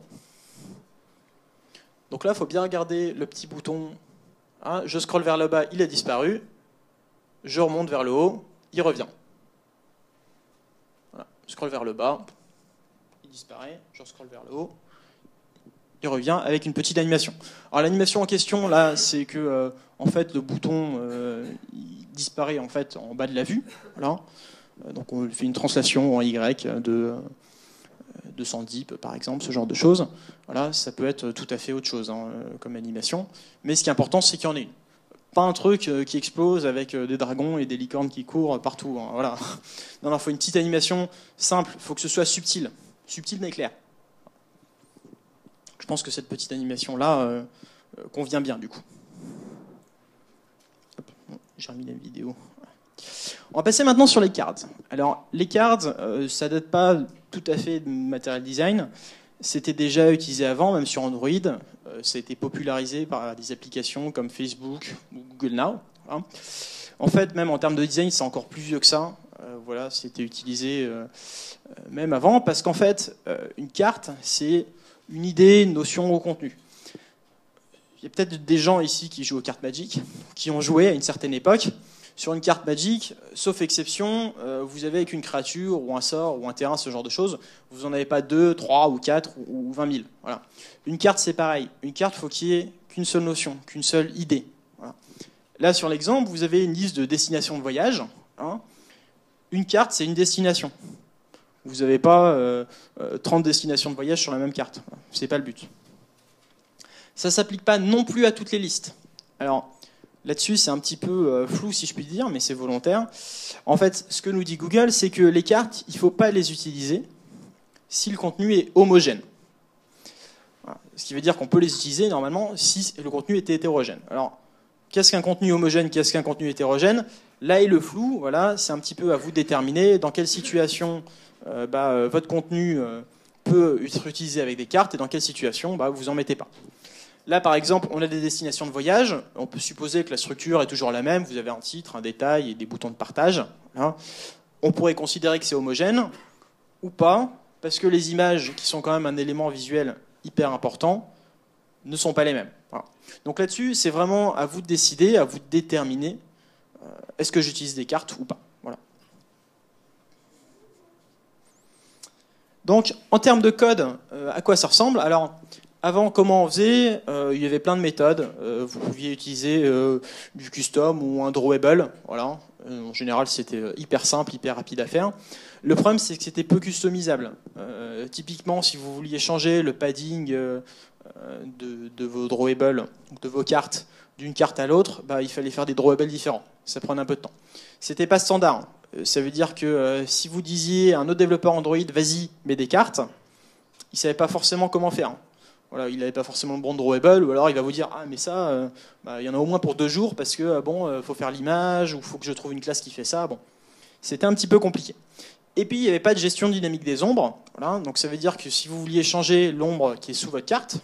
A: Donc là, il faut bien regarder le petit bouton. Hein, je scrolle vers le bas, il a disparu. je remonte vers le haut, il revient. Voilà. Je scrolle vers le bas, il disparaît, je scrolle vers le haut, il revient avec une petite animation. Alors l'animation en question, là, c'est que en fait, le bouton il disparaît en fait en bas de la vue. Voilà. Donc on fait une translation en Y de 210 par exemple, ce genre de choses. Voilà, ça peut être tout à fait autre chose comme animation. Mais ce qui est important, c'est qu'il y en ait une. Pas un truc qui explose avec des dragons et des licornes qui courent partout. Voilà. Non, il faut une petite animation simple. Il faut que ce soit subtil. Subtil mais clair. Je pense que cette petite animation-là convient bien du coup. J'ai remis la vidéo. On va passer maintenant sur les cards. Alors, les cards, ça date pas tout à fait de Material Design. C'était déjà utilisé avant, même sur Android. Ça a été popularisé par des applications comme Facebook ou Google Now. Hein. En fait, même en termes de design, c'est encore plus vieux que ça. Voilà, c'était utilisé même avant, parce qu'en fait, une carte, c'est une idée, une notion au contenu. Il y a peut-être des gens ici qui jouent aux cartes Magic, qui ont joué à une certaine époque. Sur une carte Magic, sauf exception, vous avez qu'une créature ou un sort ou un terrain, ce genre de choses. Vous n'en avez pas 2, 3 ou 4 ou 20 000. Voilà. Une carte, c'est pareil. Une carte, il faut qu'il y ait qu'une seule notion, qu'une seule idée. Voilà. Là, sur l'exemple, vous avez une liste de destinations de voyage. Hein. Une carte, c'est une destination. Vous n'avez pas 30 destinations de voyage sur la même carte. Ce n'est pas le but. Ça ne s'applique pas non plus à toutes les listes. Alors, là-dessus, c'est un petit peu flou, si je puis dire, mais c'est volontaire. En fait, ce que nous dit Google, c'est que les cartes, il ne faut pas les utiliser si le contenu est homogène. Voilà. Ce qui veut dire qu'on peut les utiliser, normalement, si le contenu était hétérogène. Alors, qu'est-ce qu'un contenu homogène, qu'est-ce qu'un contenu hétérogène? Là est le flou, voilà, c'est un petit peu à vous de déterminer dans quelle situation votre contenu peut être utilisé avec des cartes et dans quelle situation vous n'en mettez pas. Là, par exemple, on a des destinations de voyage. On peut supposer que la structure est toujours la même. Vous avez un titre, un détail et des boutons de partage. Voilà. On pourrait considérer que c'est homogène ou pas, parce que les images, qui sont quand même un élément visuel hyper important, ne sont pas les mêmes. Voilà. Donc là-dessus, c'est vraiment à vous de décider, à vous de déterminer est-ce que j'utilise des cartes ou pas. Voilà. Donc, en termes de code, à quoi ça ressemble? Alors, avant, comment on faisait? Il y avait plein de méthodes. Vous pouviez utiliser du custom ou un drawable. Voilà. En général, c'était hyper simple, hyper rapide à faire. Le problème, c'est que c'était peu customisable. Typiquement, si vous vouliez changer le padding de vos drawables, de vos cartes, d'une carte à l'autre, il fallait faire des drawables différents. Ça prenait un peu de temps. C'était pas standard. Ça veut dire que si vous disiez à un autre développeur Android, vas-y, mets des cartes, il savait pas forcément comment faire. Voilà, il n'avait pas forcément le bon drawable, ou alors il va vous dire mais ça, il y en a au moins pour 2 jours parce que faut faire l'image ou faut que je trouve une classe qui fait ça. Bon, c'était un petit peu compliqué. Et puis il n'y avait pas de gestion dynamique des ombres. Voilà, donc ça veut dire que si vous vouliez changer l'ombre qui est sous votre carte,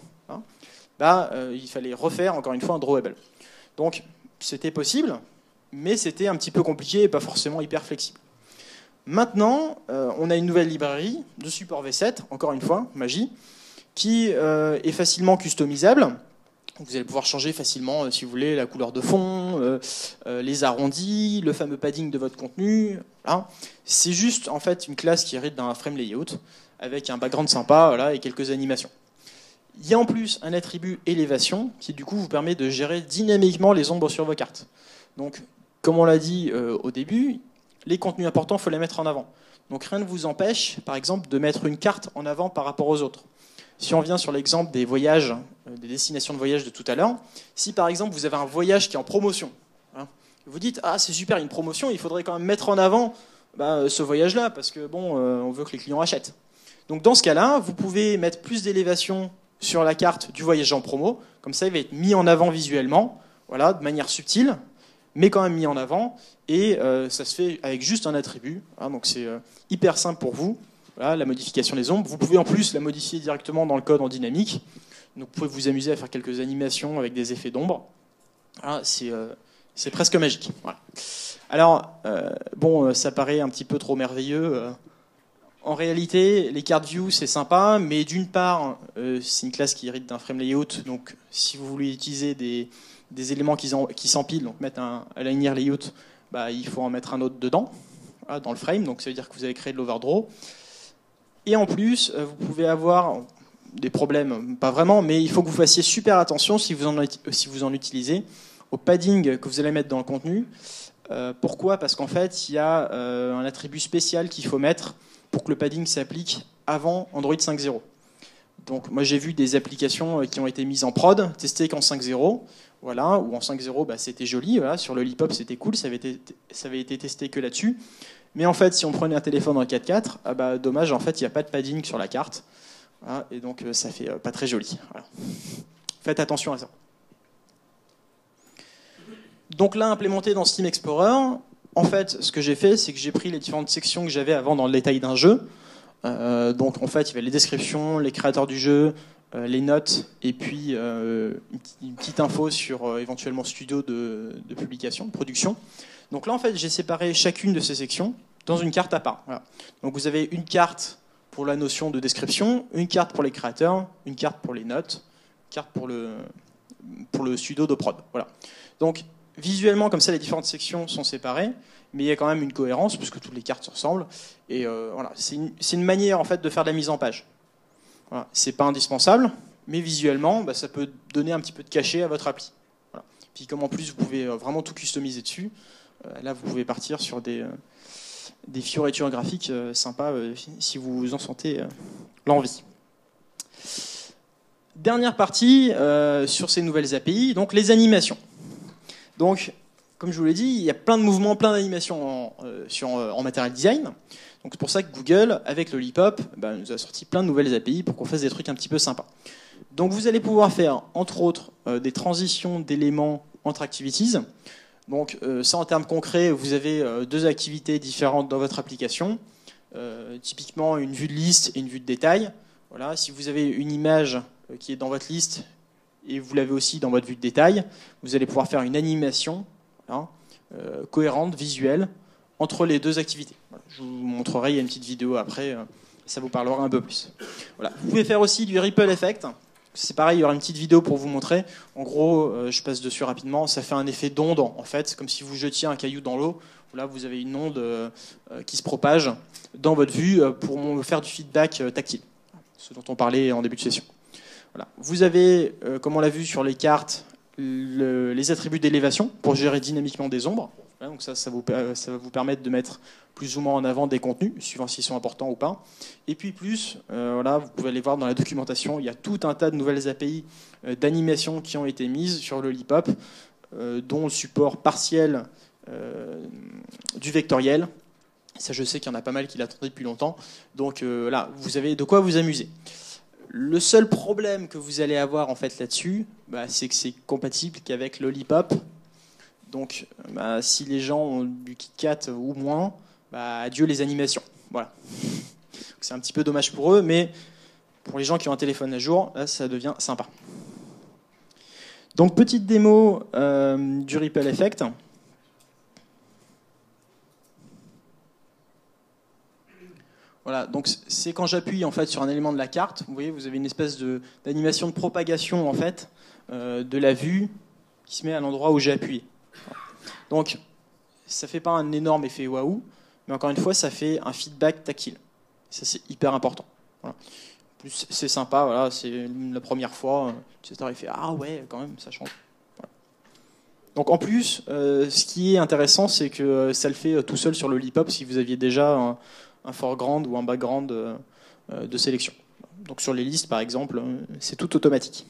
A: il fallait refaire encore une fois un drawable. Donc c'était possible, mais c'était un petit peu compliqué et pas forcément hyper flexible. Maintenant, on a une nouvelle librairie de support V7, encore une fois, magie, qui est facilement customisable. Vous allez pouvoir changer facilement, si vous voulez, la couleur de fond, les arrondis, le fameux padding de votre contenu. Voilà. C'est juste en fait une classe qui hérite d'un frame layout avec un background sympa, voilà, et quelques animations. Il y a en plus un attribut élévation qui du coup vous permet de gérer dynamiquement les ombres sur vos cartes. Donc, comme on l'a dit au début, les contenus importants, il faut les mettre en avant. Donc rien ne vous empêche, par exemple, de mettre une carte en avant par rapport aux autres. Si on vient sur l'exemple des voyages, des destinations de voyage de tout à l'heure, si par exemple vous avez un voyage qui est en promotion, vous dites « Ah, c'est super, il y a une promotion, il faudrait quand même mettre en avant ce voyage-là, parce que on veut que les clients achètent. » Donc dans ce cas-là, vous pouvez mettre plus d'élévation sur la carte du voyage en promo, comme ça il va être mis en avant visuellement, voilà, de manière subtile, mais quand même mis en avant, et ça se fait avec juste un attribut, donc c'est hyper simple pour vous. Voilà, la modification des ombres. Vous pouvez en plus la modifier directement dans le code en dynamique. Donc vous pouvez vous amuser à faire quelques animations avec des effets d'ombre. Voilà, c'est presque magique. Voilà. Alors, ça paraît un petit peu trop merveilleux. En réalité, les cartes view, c'est sympa, mais d'une part, c'est une classe qui hérite d'un frame layout. Donc si vous voulez utiliser des éléments qui s'empilent, donc mettre un linear layout, il faut en mettre un autre dedans, voilà, dans le frame, donc ça veut dire que vous avez créé de l'overdraw. Et en plus, vous pouvez avoir des problèmes, pas vraiment, mais il faut que vous fassiez super attention si vous en utilisez au padding que vous allez mettre dans le contenu. Pourquoi ? Parce qu'en fait, il y a un attribut spécial qu'il faut mettre pour que le padding s'applique avant Android 5.0. Donc moi j'ai vu des applications qui ont été mises en prod, testées qu'en 5.0, voilà, ou en 5.0 c'était joli, voilà, sur le Lollipop c'était cool, ça avait été testé que là-dessus. Mais en fait si on prenait un téléphone en 4.4, dommage, en fait il n'y a pas de padding sur la carte, voilà, et donc ça fait pas très joli. Voilà. Faites attention à ça. Donc là implémenté dans Steam Explorer, en fait ce que j'ai fait c'est que j'ai pris les différentes sections que j'avais avant dans le détail d'un jeu. Donc en fait il y avait les descriptions, les créateurs du jeu, les notes et puis une petite info sur éventuellement studio de publication, de production. Donc là en fait j'ai séparé chacune de ces sections dans une carte à part. Voilà. Donc vous avez une carte pour la notion de description, une carte pour les créateurs, une carte pour les notes, une carte pour le studio de prod. Voilà. Donc visuellement comme ça les différentes sections sont séparées. Mais il y a quand même une cohérence, puisque toutes les cartes se ressemblent. Et voilà, c'est une manière en fait, de faire de la mise en page. Voilà. C'est pas indispensable, mais visuellement, ça peut donner un petit peu de cachet à votre appli. Voilà. Puis comme en plus, vous pouvez vraiment tout customiser dessus, là, vous pouvez partir sur des fioritures graphiques sympas si vous en sentez l'envie. Dernière partie sur ces nouvelles API, donc les animations. Donc, comme je vous l'ai dit, il y a plein de mouvements, plein d'animations en Material Design. Donc c'est pour ça que Google, avec le Lollipop, nous a sorti plein de nouvelles API pour qu'on fasse des trucs un petit peu sympas. Donc vous allez pouvoir faire, entre autres, des transitions d'éléments entre activities. Donc ça, en termes concrets, vous avez deux activités différentes dans votre application. Typiquement, une vue de liste et une vue de détail. Voilà, si vous avez une image qui est dans votre liste et vous l'avez aussi dans votre vue de détail, vous allez pouvoir faire une animation cohérente, visuelle, entre les deux activités. Voilà, je vous montrerai, il y a une petite vidéo après, ça vous parlera un peu plus. Voilà. Vous pouvez faire aussi du ripple effect. C'est pareil, il y aura une petite vidéo pour vous montrer. En gros, je passe dessus rapidement, ça fait un effet d'onde, en fait, comme si vous jetiez un caillou dans l'eau. Là, vous avez une onde qui se propage dans votre vue pour faire du feedback tactile, ce dont on parlait en début de session. Voilà. Vous avez, comme on l'a vu sur les cartes, les attributs d'élévation pour gérer dynamiquement des ombres. Donc ça va vous permettre de mettre plus ou moins en avant des contenus, suivant s'ils sont importants ou pas. Et puis voilà, vous pouvez aller voir dans la documentation, il y a tout un tas de nouvelles API d'animation qui ont été mises sur le Lollipop, dont le support partiel du vectoriel. Ça, je sais qu'il y en a pas mal qui l'attendaient depuis longtemps. Donc là, vous avez de quoi vous amuser. Le seul problème que vous allez avoir en fait là-dessus, c'est que c'est compatible qu'avec le Lollipop. Donc, si les gens ont du KitKat ou moins, adieu les animations. Voilà. C'est un petit peu dommage pour eux, mais pour les gens qui ont un téléphone à jour, là, ça devient sympa. Donc, petite démo du Ripple Effect. Voilà, donc c'est quand j'appuie en fait sur un élément de la carte, vous voyez, vous avez une espèce d'animation de propagation en fait de la vue qui se met à l'endroit où j'ai appuyé. Donc ça fait pas un énorme effet waouh, mais encore une fois ça fait un feedback tactile. Ça c'est hyper important. Voilà. En plus c'est sympa, voilà, c'est la première fois, etc. Il fait ah ouais quand même ça change. Voilà. Donc en plus, ce qui est intéressant c'est que ça le fait tout seul sur le Lollipop si vous aviez déjà un foreground ou un background de sélection. Donc sur les listes, par exemple, c'est tout automatique.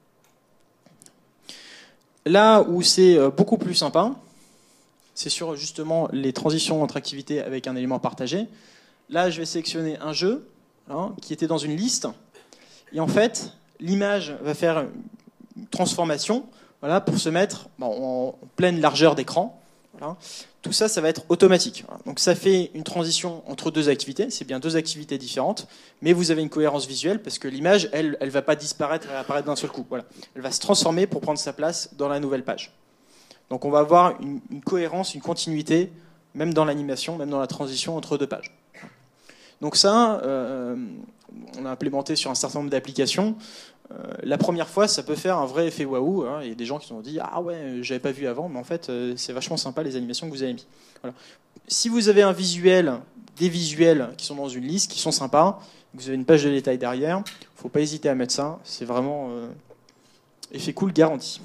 A: Là où c'est beaucoup plus sympa, c'est sur justement les transitions entre activités avec un élément partagé. Là, je vais sélectionner un jeu qui était dans une liste. Et en fait, l'image va faire une transformation pour se mettre en pleine largeur d'écran. Voilà. Tout ça, ça va être automatique. Donc ça fait une transition entre deux activités. C'est bien deux activités différentes, mais vous avez une cohérence visuelle parce que l'image, elle va pas disparaître et apparaître d'un seul coup. Voilà. Elle va se transformer pour prendre sa place dans la nouvelle page. Donc on va avoir une cohérence, une continuité, même dans l'animation, même dans la transition entre deux pages. Donc ça, on a implémenté sur un certain nombre d'applications. la première fois, ça peut faire un vrai effet waouh. Hein. Il y a des gens qui se sont dit ah ouais, j'avais pas vu avant, mais en fait, c'est vachement sympa les animations que vous avez mis. Voilà. Si vous avez un visuel, des visuels qui sont dans une liste, qui sont sympas, vous avez une page de détail derrière, faut pas hésiter à mettre ça. C'est vraiment effet cool garanti.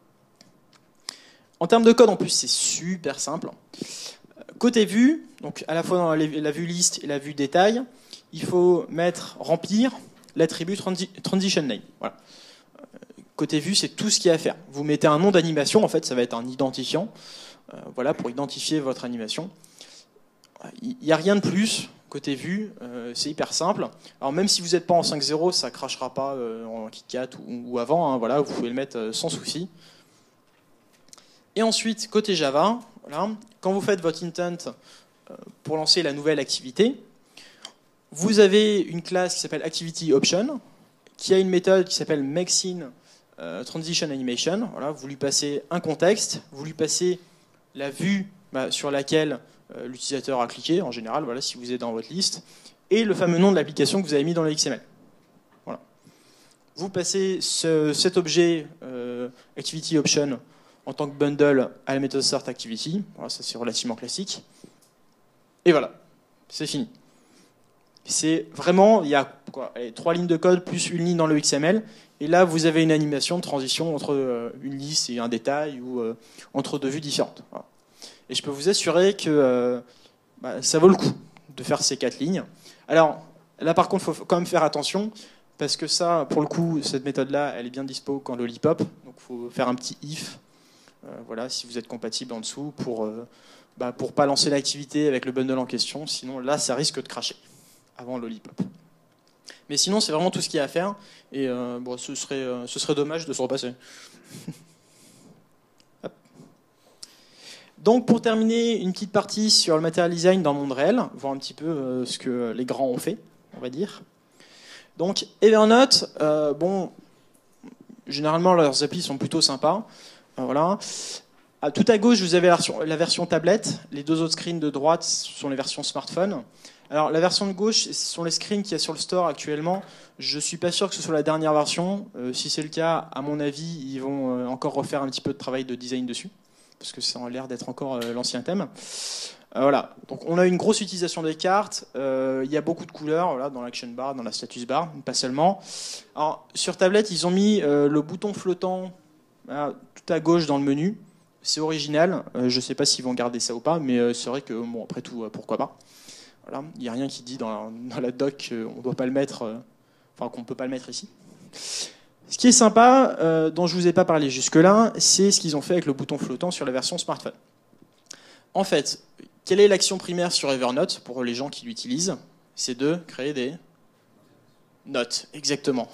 A: En termes de code, en plus, c'est super simple. Côté vue, donc à la fois dans la vue liste et la vue détail, il faut remplir l'attribut transition name. Voilà. Côté vue, c'est tout ce qu'il y a à faire. Vous mettez un nom d'animation, en fait, ça va être un identifiant, voilà, pour identifier votre animation. Il n'y a rien de plus. Côté vue, c'est hyper simple. Alors même si vous n'êtes pas en 5.0, ça ne crachera pas en KitKat ou avant. Hein, voilà, vous pouvez le mettre sans souci. Et ensuite, côté Java, voilà, quand vous faites votre intent pour lancer la nouvelle activité, vous avez une classe qui s'appelle ActivityOption, qui a une méthode qui s'appelle MakeSceneTransitionAnimation. Voilà, vous lui passez un contexte, vous lui passez la vue sur laquelle l'utilisateur a cliqué, en général, voilà, si vous êtes dans votre liste, et le fameux nom de l'application que vous avez mis dans le XML. Voilà. Vous passez cet objet ActivityOption en tant que bundle à la méthode startActivity. Voilà, ça c'est relativement classique. Et voilà, c'est fini. C'est vraiment, il y a 3 lignes de code plus une ligne dans le XML, et là vous avez une animation de transition entre une liste et un détail, ou entre deux vues différentes. Voilà. Et je peux vous assurer que ça vaut le coup de faire ces 4 lignes. Alors là par contre, il faut quand même faire attention, parce que ça, pour le coup, cette méthode-là, elle est bien dispo quand Lollipop, donc il faut faire un petit if, voilà, si vous êtes compatible en dessous, pour pas lancer l'activité avec le bundle en question, sinon là ça risque de cracher avant Lollipop. Mais sinon, c'est vraiment tout ce qu'il y a à faire, et ce serait dommage de se repasser. Donc, pour terminer, une petite partie sur le material design dans le monde réel, voir un petit peu ce que les grands ont fait, on va dire. Donc, Evernote, généralement, leurs applis sont plutôt sympas. Voilà. Tout à gauche, vous avez la version tablette. Les 2 autres screens de droite sont les versions smartphone. Alors, la version de gauche, ce sont les screens qu'il y a sur le store actuellement. Je ne suis pas sûr que ce soit la dernière version. Si c'est le cas, à mon avis, ils vont encore refaire un petit peu de travail de design dessus, parce que ça a l'air d'être encore l'ancien thème. Voilà. Donc, on a une grosse utilisation des cartes. Il y a beaucoup de couleurs, voilà, dans l'action bar, dans la status bar, pas seulement. Alors, sur tablette, ils ont mis le bouton flottant tout à gauche dans le menu. C'est original. Je ne sais pas s'ils vont garder ça ou pas, mais c'est vrai que, bon, après tout, pourquoi pas. Voilà. Il n'y a rien qui dit dans la doc qu'on ne doit pas le mettre, qu'on ne peut pas le mettre ici. Ce qui est sympa, dont je ne vous ai pas parlé jusque-là, c'est ce qu'ils ont fait avec le bouton flottant sur la version smartphone. En fait, quelle est l'action primaire sur Evernote pour les gens qui l'utilisent? C'est de créer des notes, exactement.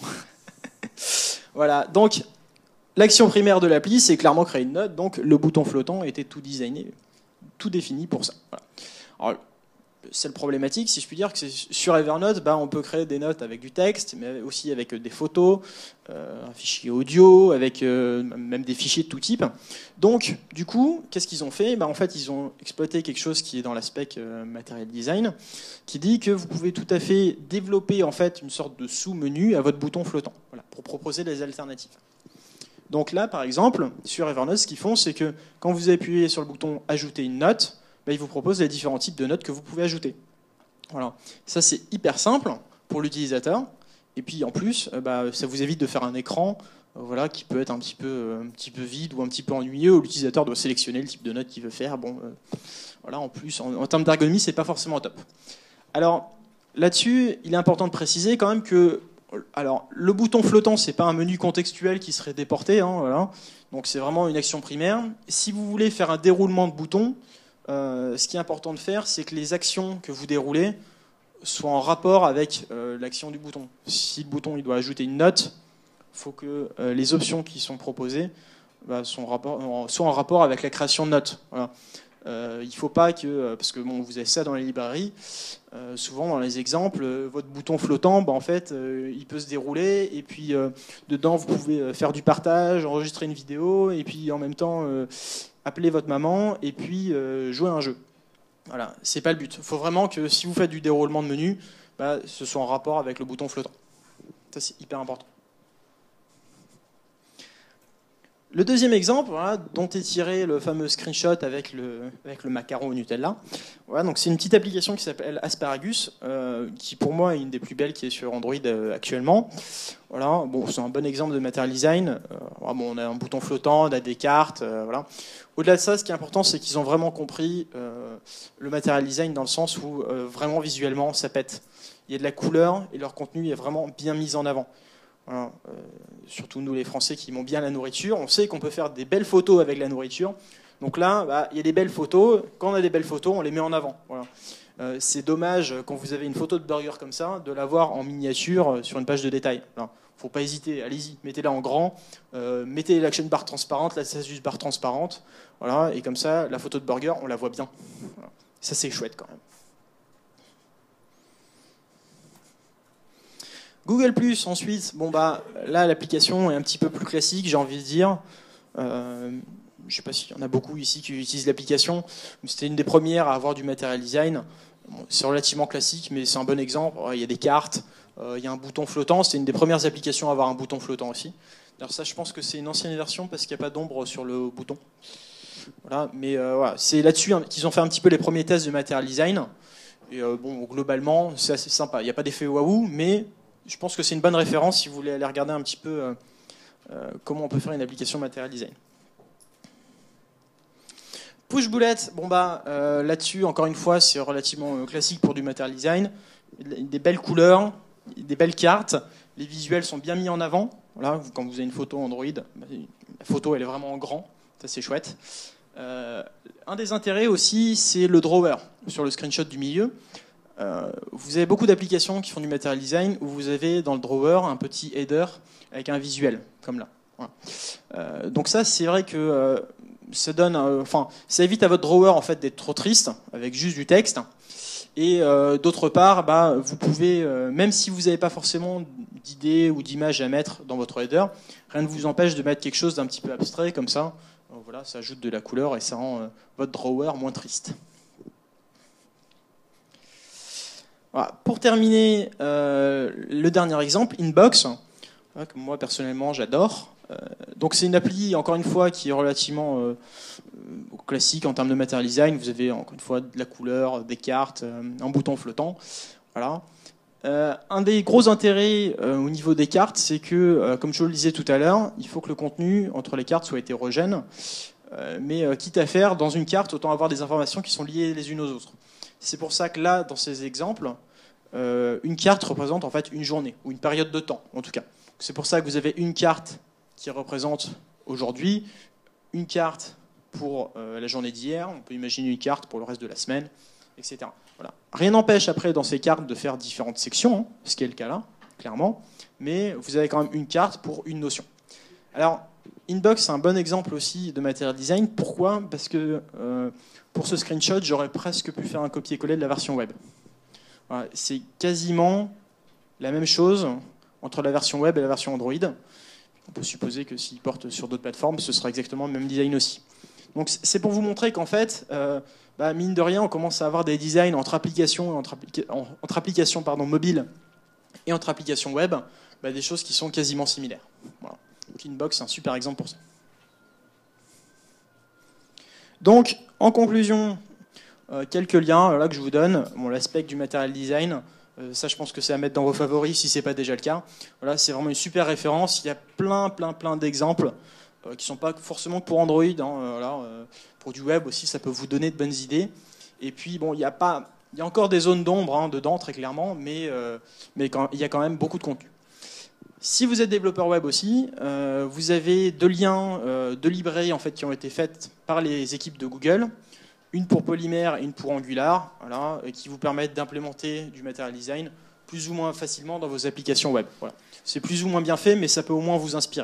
A: Voilà, donc l'action primaire de l'appli, c'est clairement créer une note, donc le bouton flottant était tout designé, tout défini pour ça. Voilà. Alors, seule problématique, si je puis dire, que c'est sur Evernote, on peut créer des notes avec du texte, mais aussi avec des photos, un fichier audio, avec même des fichiers de tout type. Donc, du coup, qu'est-ce qu'ils ont fait? En fait, ils ont exploité quelque chose qui est dans la spec Material Design, qui dit que vous pouvez tout à fait développer en fait une sorte de sous-menu à votre bouton flottant, voilà, pour proposer des alternatives. Donc là, par exemple, sur Evernote, ce qu'ils font, c'est que quand vous appuyez sur le bouton « Ajouter une note », il vous propose les différents types de notes que vous pouvez ajouter. Voilà. Ça, c'est hyper simple pour l'utilisateur. Et puis, en plus, ça vous évite de faire un écran voilà, qui peut être un petit peu vide ou un petit peu ennuyeux, où l'utilisateur doit sélectionner le type de note qu'il veut faire. Bon, voilà, en plus, en termes d'ergonomie, c'est pas forcément top. Alors, là-dessus, il est important de préciser quand même que le bouton flottant, c'est pas un menu contextuel qui serait déporté. Hein, voilà. Donc, c'est vraiment une action primaire. Si vous voulez faire un déroulement de boutons, ce qui est important de faire, c'est que les actions que vous déroulez soient en rapport avec l'action du bouton. Si le bouton il doit ajouter une note, il faut que les options qui sont proposées soient en rapport avec la création de notes. Voilà. Il ne faut pas que, parce que vous avez ça dans les librairies, souvent dans les exemples, votre bouton flottant, en fait, il peut se dérouler, et puis dedans vous pouvez faire du partage, enregistrer une vidéo, et puis en même temps appeler votre maman, et puis jouer à un jeu. Voilà, c'est pas le but. Il faut vraiment que si vous faites du déroulement de menu, ce soit en rapport avec le bouton flottant. Ça, c'est hyper important. Le deuxième exemple, voilà, dont est tiré le fameux screenshot avec le macaron au Nutella, voilà, donc c'est une petite application qui s'appelle Asparagus, qui pour moi est une des plus belles qui est sur Android actuellement. Voilà, bon, c'est un bon exemple de material design. Bon, on a un bouton flottant, on a des cartes, voilà. Au-delà de ça, ce qui est important, c'est qu'ils ont vraiment compris le material design dans le sens où vraiment visuellement, ça pète. Il y a de la couleur et leur contenu est vraiment bien mis en avant. Voilà, surtout nous les Français qui aimons bien la nourriture, on sait qu'on peut faire des belles photos avec la nourriture. Donc là, bah, il y a des belles photos. Quand on a des belles photos, on les met en avant. Voilà. C'est dommage quand vous avez une photo de burger comme ça, de l'avoir en miniature sur une page de détail. Voilà. Faut pas hésiter, allez-y, mettez-la en grand, mettez l'action bar transparente, la status bar transparente, voilà, et comme ça, la photo de burger, on la voit bien. Voilà. Ça c'est chouette quand même. Google+, ensuite, bon bah là l'application est un petit peu plus classique, j'ai envie de dire. Je ne sais pas s'il y en a beaucoup ici qui utilisent l'application. C'était une des premières à avoir du material design. Bon, c'est relativement classique, mais c'est un bon exemple. Il y a des cartes, il y a un bouton flottant. C'était une des premières applications à avoir un bouton flottant aussi. Alors ça, je pense que c'est une ancienne version parce qu'il n'y a pas d'ombre sur le bouton. Voilà, mais voilà, c'est là-dessus qu'ils ont fait un petit peu les premiers tests de material design. Et bon, globalement, c'est assez sympa. Il n'y a pas d'effet waouh, mais je pense que c'est une bonne référence si vous voulez aller regarder un petit peu comment on peut faire une application material design. Push bullet, bon bah là-dessus encore une fois c'est relativement classique pour du material design. Des belles couleurs, des belles cartes, les visuels sont bien mis en avant. Voilà, quand vous avez une photo Android, la photo elle est vraiment en grand, ça c'est chouette. Un des intérêts aussi c'est le drawer sur le screenshot du milieu. Vous avez beaucoup d'applications qui font du material design où vous avez dans le drawer un petit header avec un visuel, comme là. Voilà. Donc ça, c'est vrai que ça donne, enfin, ça évite à votre drawer en fait d'être trop triste avec juste du texte. Et d'autre part, bah, vous pouvez, même si vous n'avez pas forcément d'idées ou d'images à mettre dans votre header, rien ne vous empêche de mettre quelque chose d'un petit peu abstrait comme ça. Voilà, ça ajoute de la couleur et ça rend votre drawer moins triste. Voilà. Pour terminer, le dernier exemple, Inbox, que moi personnellement j'adore. Donc c'est une appli, encore une fois, qui est relativement classique en termes de material design. Vous avez encore une fois de la couleur, des cartes, un bouton flottant. Voilà. Un des gros intérêts au niveau des cartes, c'est que, comme je le disais tout à l'heure, il faut que le contenu entre les cartes soit hétérogène. Mais quitte à faire, dans une carte, autant avoir des informations qui sont liées les unes aux autres. C'est pour ça que là, dans ces exemples, une carte représente en fait une journée, ou une période de temps, en tout cas. C'est pour ça que vous avez une carte qui représente aujourd'hui, une carte pour la journée d'hier, on peut imaginer une carte pour le reste de la semaine, etc. Voilà. Rien n'empêche après, dans ces cartes, de faire différentes sections, hein, ce qui est le cas là, clairement, mais vous avez quand même une carte pour une notion. Alors, Inbox, c'est un bon exemple aussi de material design. Pourquoi ? Parce que pour ce screenshot, j'aurais presque pu faire un copier-coller de la version web. Voilà, c'est quasiment la même chose entre la version web et la version Android. On peut supposer que s'il porte sur d'autres plateformes, ce sera exactement le même design aussi. Donc c'est pour vous montrer qu'en fait, mine de rien, on commence à avoir des designs entre applications, entre applications mobiles et entre applications web, des choses qui sont quasiment similaires. Voilà. Donc Inbox, c'est un super exemple pour ça. Donc, en conclusion, quelques liens là, que je vous donne. Bon, l'aspect du material design, ça je pense que c'est à mettre dans vos favoris si ce n'est pas déjà le cas. Voilà, c'est vraiment une super référence. Il y a plein d'exemples qui ne sont pas forcément pour Android. Pour du web aussi, ça peut vous donner de bonnes idées. Et puis, bon, il y a encore des zones d'ombre dedans, très clairement, mais il y a quand même beaucoup de contenu. Si vous êtes développeur web aussi, vous avez deux liens de librairies en fait, qui ont été faites par les équipes de Google, une pour Polymer et une pour Angular, voilà, qui vous permettent d'implémenter du material design plus ou moins facilement dans vos applications web. Voilà. C'est plus ou moins bien fait, mais ça peut au moins vous inspirer.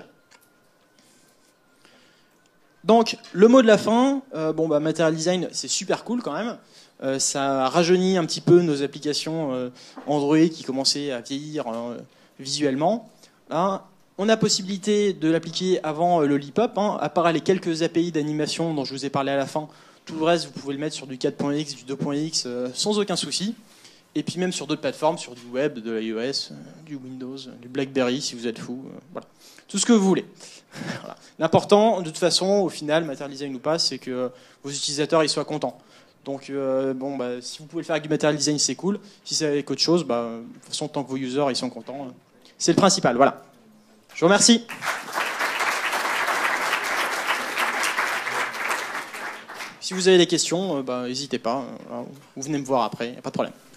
A: Donc, le mot de la fin, material design, c'est super cool quand même. Ça rajeunit un petit peu nos applications Android qui commençaient à vieillir visuellement. Là, on a possibilité de l'appliquer avant le Lollipop, à part les quelques API d'animation dont je vous ai parlé à la fin. Tout le reste, vous pouvez le mettre sur du 4.x, du 2.x sans aucun souci. Et puis même sur d'autres plateformes, sur du web, de l'iOS, du Windows, du BlackBerry, si vous êtes fou. Voilà. Tout ce que vous voulez. Voilà. L'important, de toute façon, au final, Material Design ou pas, c'est que vos utilisateurs ils soient contents. Donc, si vous pouvez le faire avec du Material Design, c'est cool. Si c'est avec autre chose, de toute façon, tant que vos users ils sont contents, c'est le principal. Voilà. Je vous remercie. Si vous avez des questions, n'hésitez pas. Vous venez me voir après, il n'y a pas de problème.